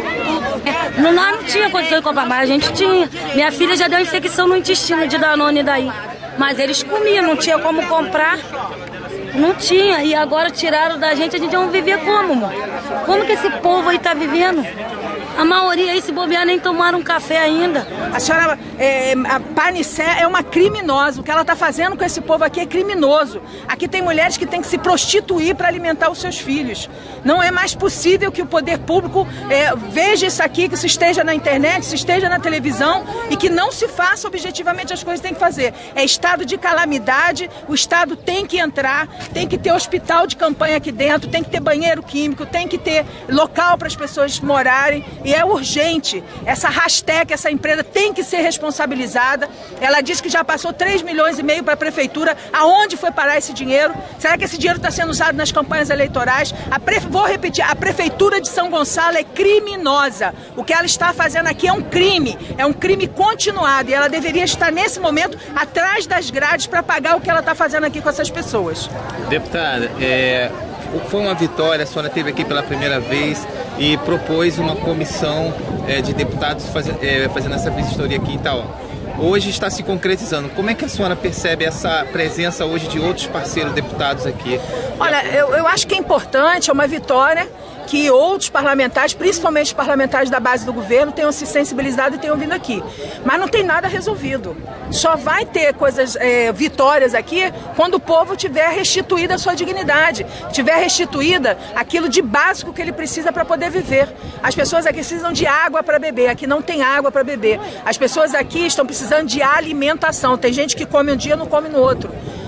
tudo. No nós não tinha condição de comprar, mas a gente tinha. Minha filha já deu infecção no intestino de Danone daí. Mas eles comiam, não tinha como comprar. Não tinha. E agora tiraram da gente, a gente vai viver como, amor? Como que esse povo aí tá vivendo? A maioria aí, se bobear, nem tomaram um café ainda. A senhora, é, a Panicé é uma criminosa. O que ela está fazendo com esse povo aqui é criminoso. Aqui tem mulheres que têm que se prostituir para alimentar os seus filhos. Não é mais possível que o poder público é, veja isso aqui, que isso esteja na internet, isso esteja na televisão e que não se faça objetivamente as coisas que tem que fazer. É estado de calamidade, o Estado tem que entrar, tem que ter hospital de campanha aqui dentro, tem que ter banheiro químico, tem que ter local para as pessoas morarem. E é urgente, essa hashtag, essa empresa tem que ser responsabilizada. Ela disse que já passou três milhões e meio para a prefeitura. Aonde foi parar esse dinheiro? Será que esse dinheiro está sendo usado nas campanhas eleitorais? A pre... Vou repetir, a prefeitura de São Gonçalo é criminosa. O que ela está fazendo aqui é um crime, é um crime continuado. E ela deveria estar nesse momento atrás das grades para pagar o que ela está fazendo aqui com essas pessoas. Deputada, é... foi uma vitória, a senhora esteve aqui pela primeira vez e propôs uma comissão é, de deputados faz, é, fazendo essa vistoria aqui e tal. Hoje está se concretizando. Como é que a senhora percebe essa presença hoje de outros parceiros deputados aqui? Olha, eu, eu acho que é importante, é uma vitória que outros parlamentares, principalmente os parlamentares da base do governo, tenham se sensibilizado e tenham vindo aqui. Mas não tem nada resolvido. Só vai ter coisas, é, vitórias aqui quando o povo tiver restituída a sua dignidade, tiver restituída aquilo de básico que ele precisa para poder viver. As pessoas aqui precisam de água para beber, aqui não tem água para beber. As pessoas aqui estão precisando de alimentação. Tem gente que come um dia e não come no outro.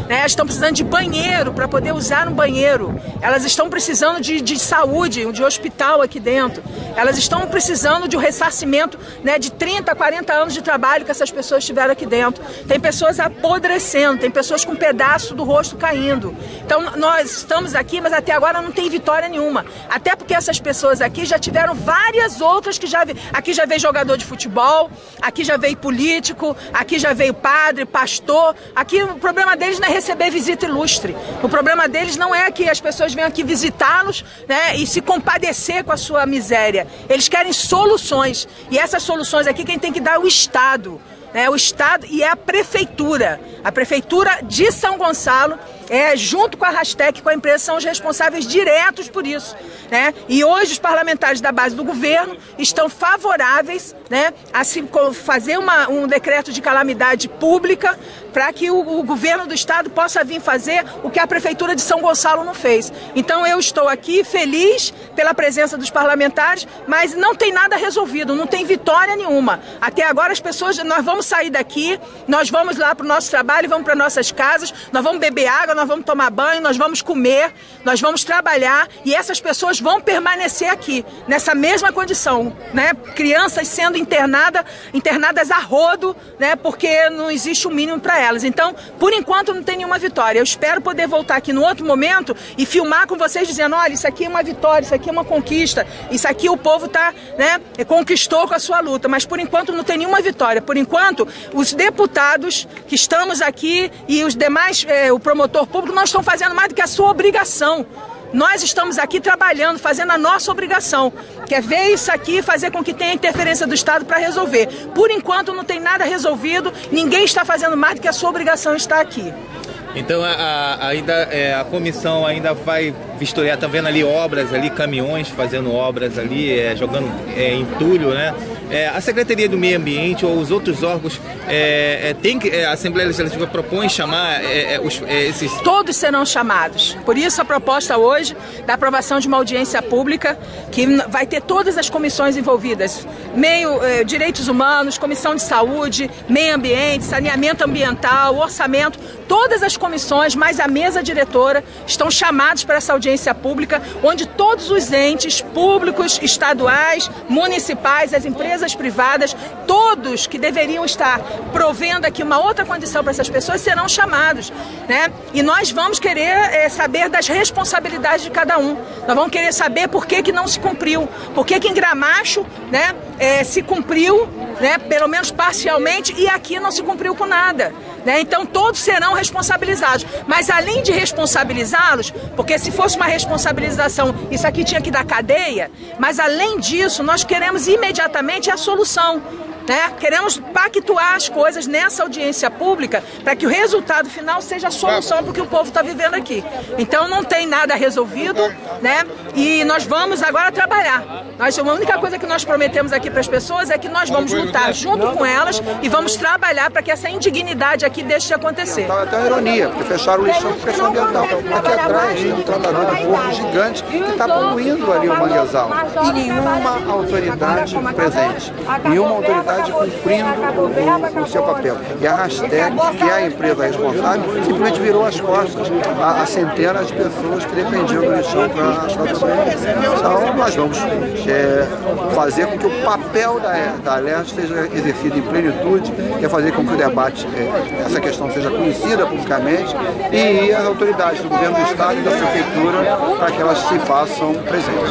né? Elas estão precisando de banheiro para poder usar um banheiro. Elas estão precisando de, de saúde, de hospital aqui dentro. Elas estão precisando de um ressarcimento, né, de trinta, quarenta anos de trabalho que essas pessoas tiveram aqui dentro. Tem pessoas apodrecendo, tem pessoas com um pedaço do rosto caindo. Então nós estamos aqui, mas até agora não tem vitória nenhuma. Até porque essas pessoas aqui já tiveram várias outras que já... Aqui já veio jogador de futebol, aqui já veio político, aqui já veio padre, pastor. Aqui o problema deles não é receber visita ilustre. O problema deles não é que as pessoas venham aqui visitá-los, né, e se compadecer com a sua miséria. Eles querem soluções. E essas soluções aqui quem tem que dar é o Estado. Né, o Estado e é a Prefeitura. A Prefeitura de São Gonçalo, é, junto com a Rastec, com a empresa, são os responsáveis diretos por isso. Né? E hoje os parlamentares da base do governo estão favoráveis, né, a se fazer uma, um decreto de calamidade pública para que o, o governo do estado possa vir fazer o que a Prefeitura de São Gonçalo não fez. Então eu estou aqui feliz pela presença dos parlamentares, mas não tem nada resolvido, não tem vitória nenhuma. Até agora as pessoas, nós vamos sair daqui, nós vamos lá para o nosso trabalho, vamos para nossas casas, nós vamos beber água, nós vamos tomar banho, nós vamos comer, nós vamos trabalhar e essas pessoas vão permanecer aqui, nessa mesma condição, né? Crianças sendo internada, internadas a rodo, né? Porque não existe o um mínimo para elas. Então, por enquanto não tem nenhuma vitória. Eu espero poder voltar aqui no outro momento e filmar com vocês dizendo, olha, isso aqui é uma vitória, isso aqui é uma conquista, isso aqui o povo tá, né, conquistou com a sua luta, mas por enquanto não tem nenhuma vitória. Por enquanto, os deputados que estamos aqui e os demais, eh, o promotor público, não estão fazendo mais do que a sua obrigação. Nós estamos aqui trabalhando, fazendo a nossa obrigação, que é ver isso aqui e fazer com que tenha interferência do Estado para resolver. Por enquanto não tem nada resolvido, ninguém está fazendo mais do que a sua obrigação estar aqui. Então a, a, ainda, é, a comissão ainda vai vistoriar, tá vendo ali obras ali, caminhões fazendo obras ali, é, jogando é, entulho, né? É, a Secretaria do Meio Ambiente ou os outros órgãos, é, é, tem que, é, a Assembleia Legislativa propõe chamar é, é, os, é, esses... Todos serão chamados. Por isso a proposta hoje da aprovação de uma audiência pública que vai ter todas as comissões envolvidas. Meio, é, direitos humanos, comissão de saúde, meio ambiente, saneamento ambiental, orçamento, todas as comissões, mais a mesa diretora, estão chamados para essa audiência pública, onde todos os entes públicos, estaduais, municipais, as empresas privadas, todos que deveriam estar provendo aqui uma outra condição para essas pessoas serão chamados, né? E nós vamos querer é, saber das responsabilidades de cada um. Nós vamos querer saber por que que não se cumpriu, por que que em Gramacho, né, é, se cumpriu, né, pelo menos parcialmente, e aqui não se cumpriu com nada. Né? Então todos serão responsabilizados, mas além de responsabilizá-los, porque se fosse uma responsabilização, isso aqui tinha que dar cadeia, mas além disso nós queremos imediatamente a solução. Né? Queremos pactuar as coisas nessa audiência pública para que o resultado final seja a solução para o que o povo está vivendo aqui. Então não tem nada resolvido, né? E nós vamos agora trabalhar. Nós, a única coisa que nós prometemos aqui para as pessoas é que nós vamos lutar junto com elas e vamos trabalhar para que essa indignidade aqui deixe de acontecer. Está até uma ironia, porque fecharam o lixão por questão ambiental. Aqui atrás tem um tratador de porco gigante que está poluindo ali o manguezal. E nenhuma autoridade presente, nenhuma autoridade cumprindo o, o seu papel. E a Rastec, que é a empresa responsável, simplesmente virou as costas a, a centenas de pessoas que dependiam do lixão para a estação. Então nós vamos é, fazer com que o papel da, da Alerj seja exercido em plenitude, que é fazer com que o debate, é, essa questão seja conhecida publicamente, e as autoridades do governo do estado e da prefeitura para que elas se façam presentes.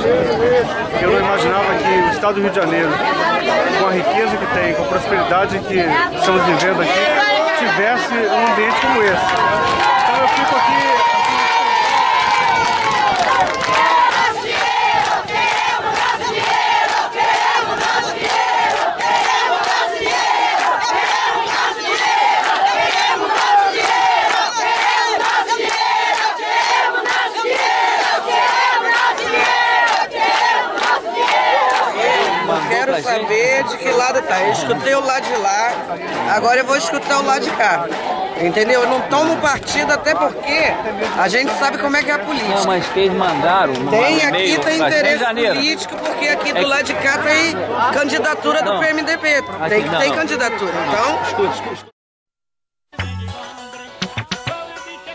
Eu não imaginava que o estado do Rio de Janeiro, com a riqueza que tem, com a prosperidade que estamos vivendo aqui, tivesse um ambiente como esse. Então eu fico aqui... Quero saber de que lado tá. Eu escutei o lado de lá, agora eu vou escutar o lado de cá. Entendeu? Eu não tomo partido, até porque a gente sabe como é que é a política. Não, mas eles mandaram um Tem aqui, e-mail, tem mas interesse tem político, porque aqui do É que- lado de cá tem candidatura do Não. P M D B. Tem que não, ter não. candidatura. Então, Escuta, escuta.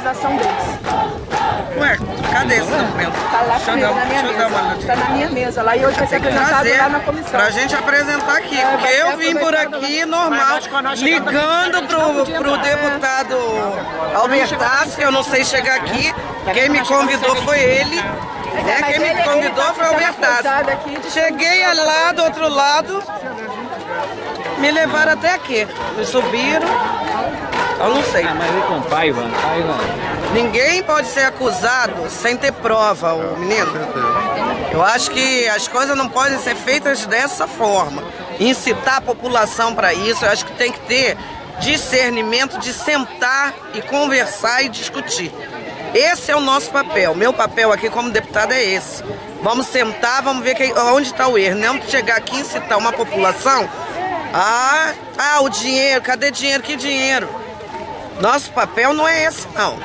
representação deles. Ué, cadê esse documento? Está lá comigo, na minha mesa. Está na minha mesa lá e hoje vai ser apresentado lá na comissão. Pra gente apresentar aqui, é, porque eu vim por aqui normal, ligando pro, pro deputado Albertassi, eu não sei chegar aqui, quem me convidou foi ele. É, quem me convidou foi o Albertassi. Cheguei lá do outro lado, me levaram até aqui. Me subiram, eu não sei. Ah, mas ele com paiva, paiva. Ninguém pode ser acusado sem ter prova, o menino. Eu acho que as coisas não podem ser feitas dessa forma. Incitar a população para isso, eu acho que tem que ter discernimento de sentar e conversar e discutir. Esse é o nosso papel. Meu papel aqui como deputado é esse. Vamos sentar, vamos ver que, onde está o erro. Não chegar aqui e incitar uma população. Ah, ah, o dinheiro, cadê dinheiro? Que dinheiro? Nosso papel não é esse, não.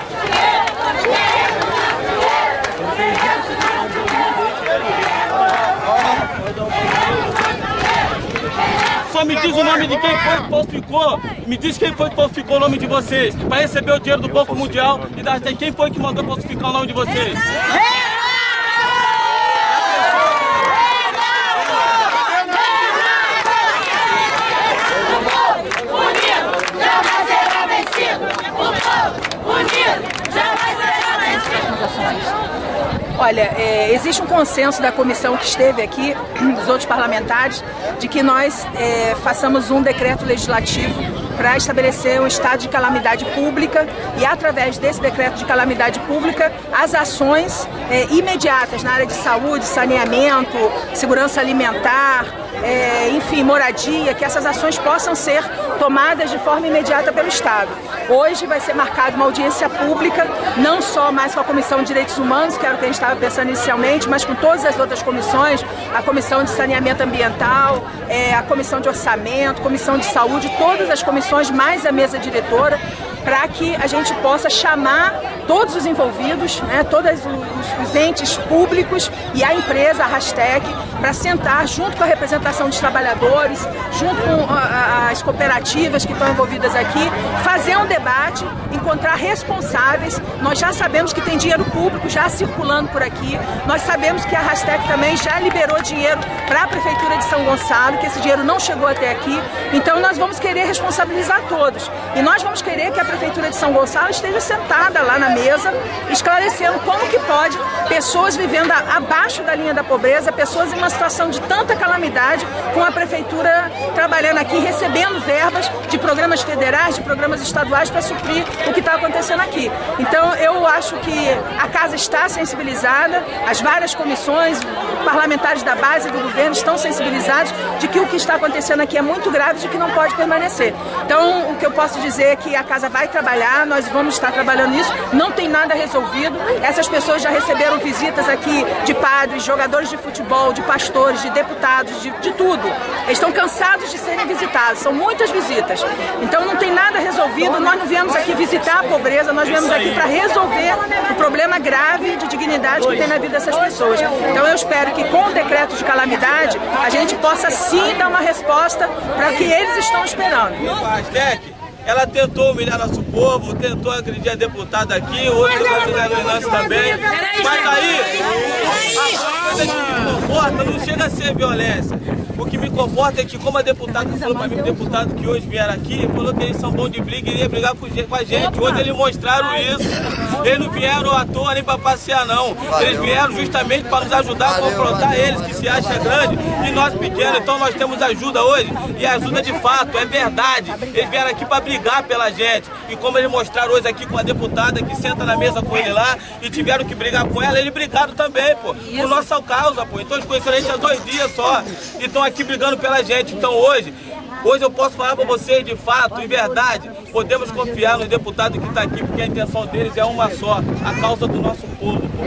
Só me diz o nome de quem foi que falsificou. Me diz quem foi que falsificou o nome de vocês. Para receber o dinheiro do Banco Mundial e dar quem foi que mandou falsificar o nome de vocês. Olha, é, existe um consenso da comissão que esteve aqui, dos outros parlamentares, de que nós é, façamos um decreto legislativo para estabelecer um estado de calamidade pública e, através desse decreto de calamidade pública, as ações é, imediatas na área de saúde, saneamento, segurança alimentar, é, enfim, moradia, que essas ações possam ser tomadas de forma imediata pelo Estado. Hoje vai ser marcada uma audiência pública, não só mais com a Comissão de Direitos Humanos, que era o que a gente estava pensando inicialmente, mas com todas as outras comissões, a Comissão de Saneamento Ambiental, é, a Comissão de Orçamento, Comissão de Saúde, todas as comissões, mais a mesa diretora, para que a gente possa chamar todos os envolvidos, né, todos os, os entes públicos e a empresa, a Rastec, para sentar junto com a representação dos trabalhadores, junto com a, a, as cooperativas que estão envolvidas aqui, fazer um debate, encontrar responsáveis. Nós já sabemos que tem dinheiro público já circulando por aqui, nós sabemos que a Rastec também já liberou dinheiro para a Prefeitura de São Gonçalo, que esse dinheiro não chegou até aqui, então nós vamos querer responsabilizar todos. E nós vamos querer que a Prefeitura de São Gonçalo esteja sentada lá na mesa, esclarecendo como que pode pessoas vivendo abaixo da linha da pobreza, pessoas em uma situação de tanta calamidade, com a Prefeitura trabalhando aqui, recebendo verbas de programas federais, de programas estaduais para suprir o que está acontecendo aqui. Então eu acho que a casa está sensibilizada, as várias comissões, parlamentares da base e do governo estão sensibilizados de que o que está acontecendo aqui é muito grave e de que não pode permanecer. Então o que eu posso dizer é que a casa vai trabalhar, nós vamos estar trabalhando nisso, não tem nada resolvido. Essas pessoas já receberam visitas aqui de padres, jogadores de futebol, de pastores, de deputados, de, de tudo. Eles estão cansados de serem visitados, são muitas visitas. Então não tem nada resolvido, nós não viemos aqui visitar a pobreza, nós viemos aqui para resolver o problema grave de dignidade que tem na vida dessas pessoas. Então eu espero que com o decreto de calamidade a gente possa sim dar uma resposta para o que eles estão esperando. Ela tentou humilhar nosso povo, tentou agredir a deputada aqui, outros agregaram nós também. Mas aí, a coisa que me conforta não chega a ser violência. O que me conforta é que, como a deputada falou para mim, o deputado que hoje vieram aqui, falou que eles são bons de briga e iria brigar com a gente. Hoje eles mostraram isso. Eles não vieram à toa nem para passear, não. Eles vieram justamente para nos ajudar a confrontar eles, que se acha grande, e nós pequenos. Então nós temos ajuda hoje, e ajuda de fato, é verdade. Eles vieram aqui para brigar pela gente. E como eles mostraram hoje aqui com a deputada que senta na mesa com ele lá, e tiveram que brigar com ela, eles brigaram também, pô. Por nossa causa, pô. Então eles conheceram a gente há dois dias só. E estão aqui brigando pela gente. Então hoje, hoje eu posso falar para vocês de fato, em verdade, podemos confiar nos deputados que estão aqui, porque a intenção deles é uma só, a causa do nosso povo. Pô.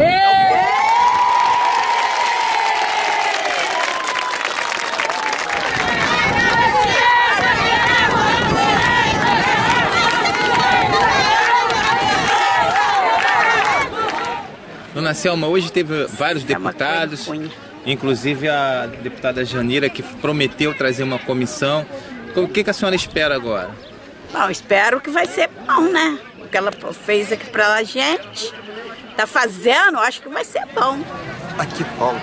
Dona Selma, hoje teve vários deputados, inclusive a deputada Janira, que prometeu trazer uma comissão. O que, que a senhora espera agora? Bom, espero que vai ser bom, né? o que ela fez aqui pra gente, tá fazendo, acho que vai ser bom. Aqui falta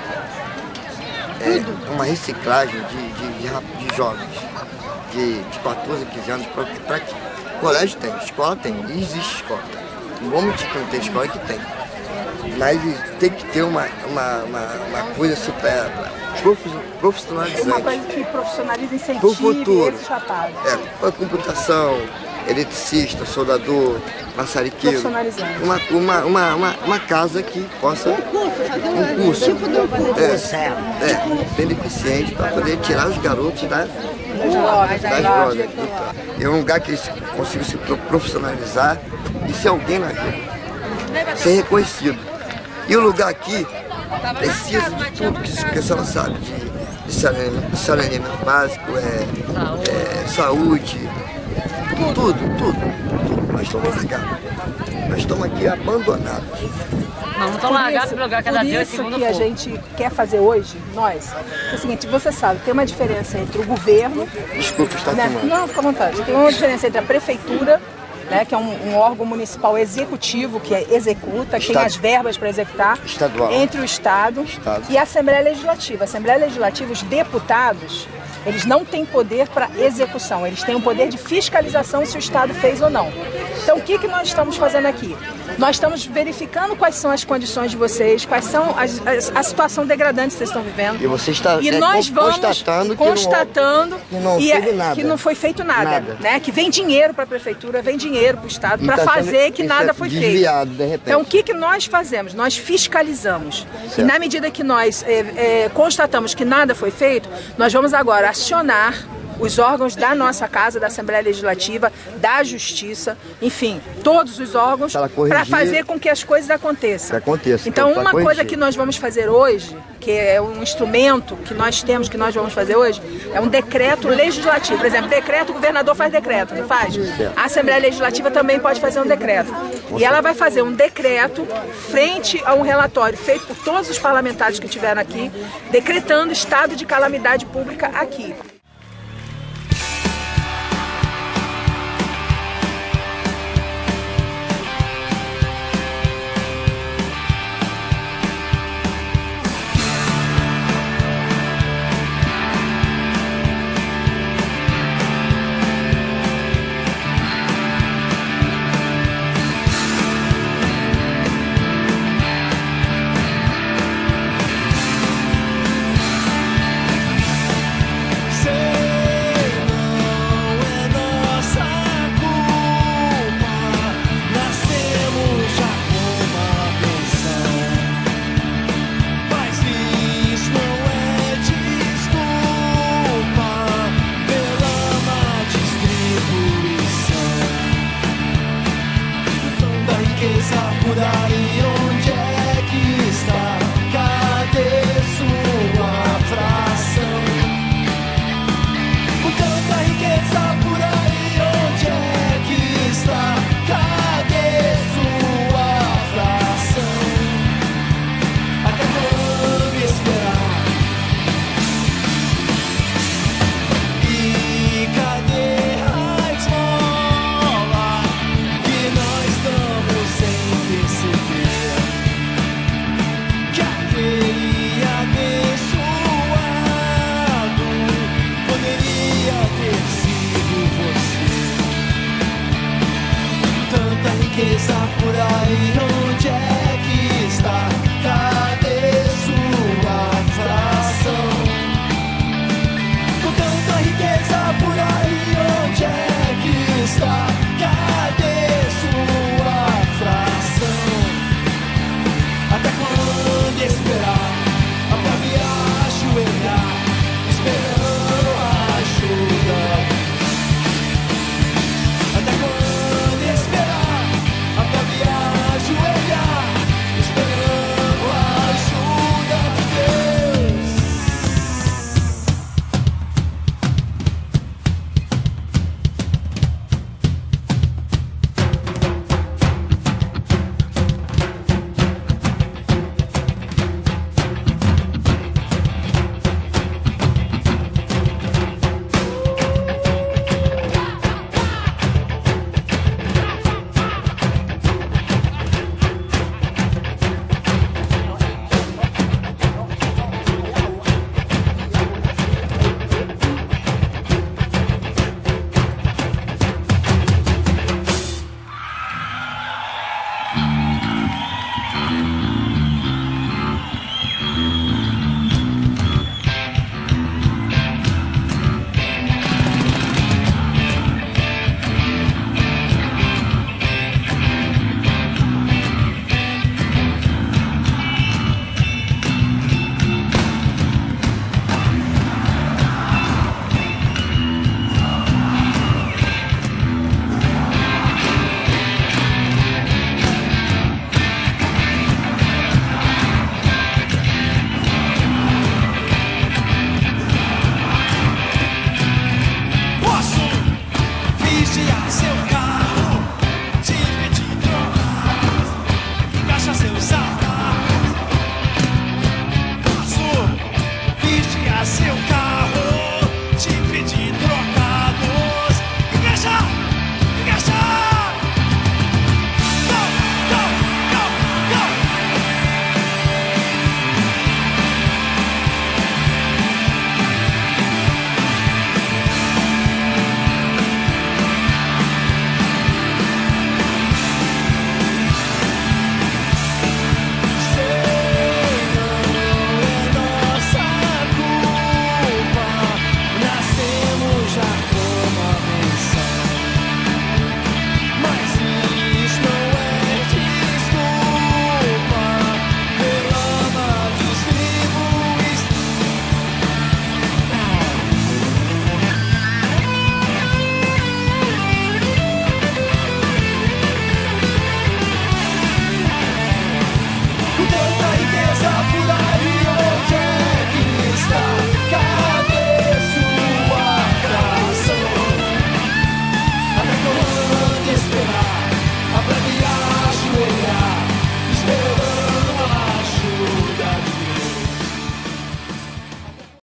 é uma reciclagem de, de, de, de jovens, de, de quatorze, quinze anos, para que colégio tem, escola tem, e existe escola. Não vou mentir que não tem escola, que tem. Mas tem que ter uma, uma, uma, uma coisa super profissionalizante. Uma coisa que profissionaliza, incentiva esses rapazes. É, para computação, eletricista, soldador, maçariqueiro. Uma, uma, uma, uma, uma casa que possa... Um curso, fazer um curso. Tipo de um curso. É, é, beneficente para poder tirar os garotos da, das drogas. É um lugar que eles consigam se profissionalizar e ser alguém na vida. Ser reconhecido. E o lugar aqui precisa de tudo que a senhora sabe, de, de saneamento, saneamento básico, é, é, saúde, tudo, tudo, tudo. Nós estamos largados. Nós estamos aqui abandonados. Não, estão largados pelo lugar, cada dia é segundo Por isso que a gente quer fazer hoje, nós, é o seguinte, você sabe, tem uma diferença entre o governo... Desculpa, está né? tomando. Não, fica à vontade. Tem uma diferença entre a prefeitura, né, que é um, um órgão municipal executivo, que é, executa, que tem as verbas para executar, Estadual. entre o Estado, Estado e a Assembleia Legislativa. A Assembleia Legislativa, os deputados, eles não têm poder para execução, eles têm o poder de fiscalização se o Estado fez ou não. Então, o que, que nós estamos fazendo aqui? Nós estamos verificando quais são as condições de vocês, quais são as, as, a situação degradante que vocês estão vivendo. E você está e é, nós vamos constatando, constatando que não, que e, não, nada. que não foi feito nada, nada. Né? Que vem dinheiro para a prefeitura, vem dinheiro para o Estado para tá fazer que nada foi feito. De repente. Então, o que, que nós fazemos? Nós fiscalizamos. Certo. E na medida que nós é, é, constatamos que nada foi feito, nós vamos agora acionar os órgãos da nossa casa, da Assembleia Legislativa, da Justiça, enfim, todos os órgãos para fazer com que as coisas aconteçam. Aconteça, então, uma corrigir. coisa que nós vamos fazer hoje, que é um instrumento que nós temos, que nós vamos fazer hoje, é um decreto legislativo. Por exemplo, decreto, o governador faz decreto, não faz? A Assembleia Legislativa também pode fazer um decreto. E ela vai fazer um decreto frente a um relatório feito por todos os parlamentares que estiveram aqui, decretando estado de calamidade pública aqui.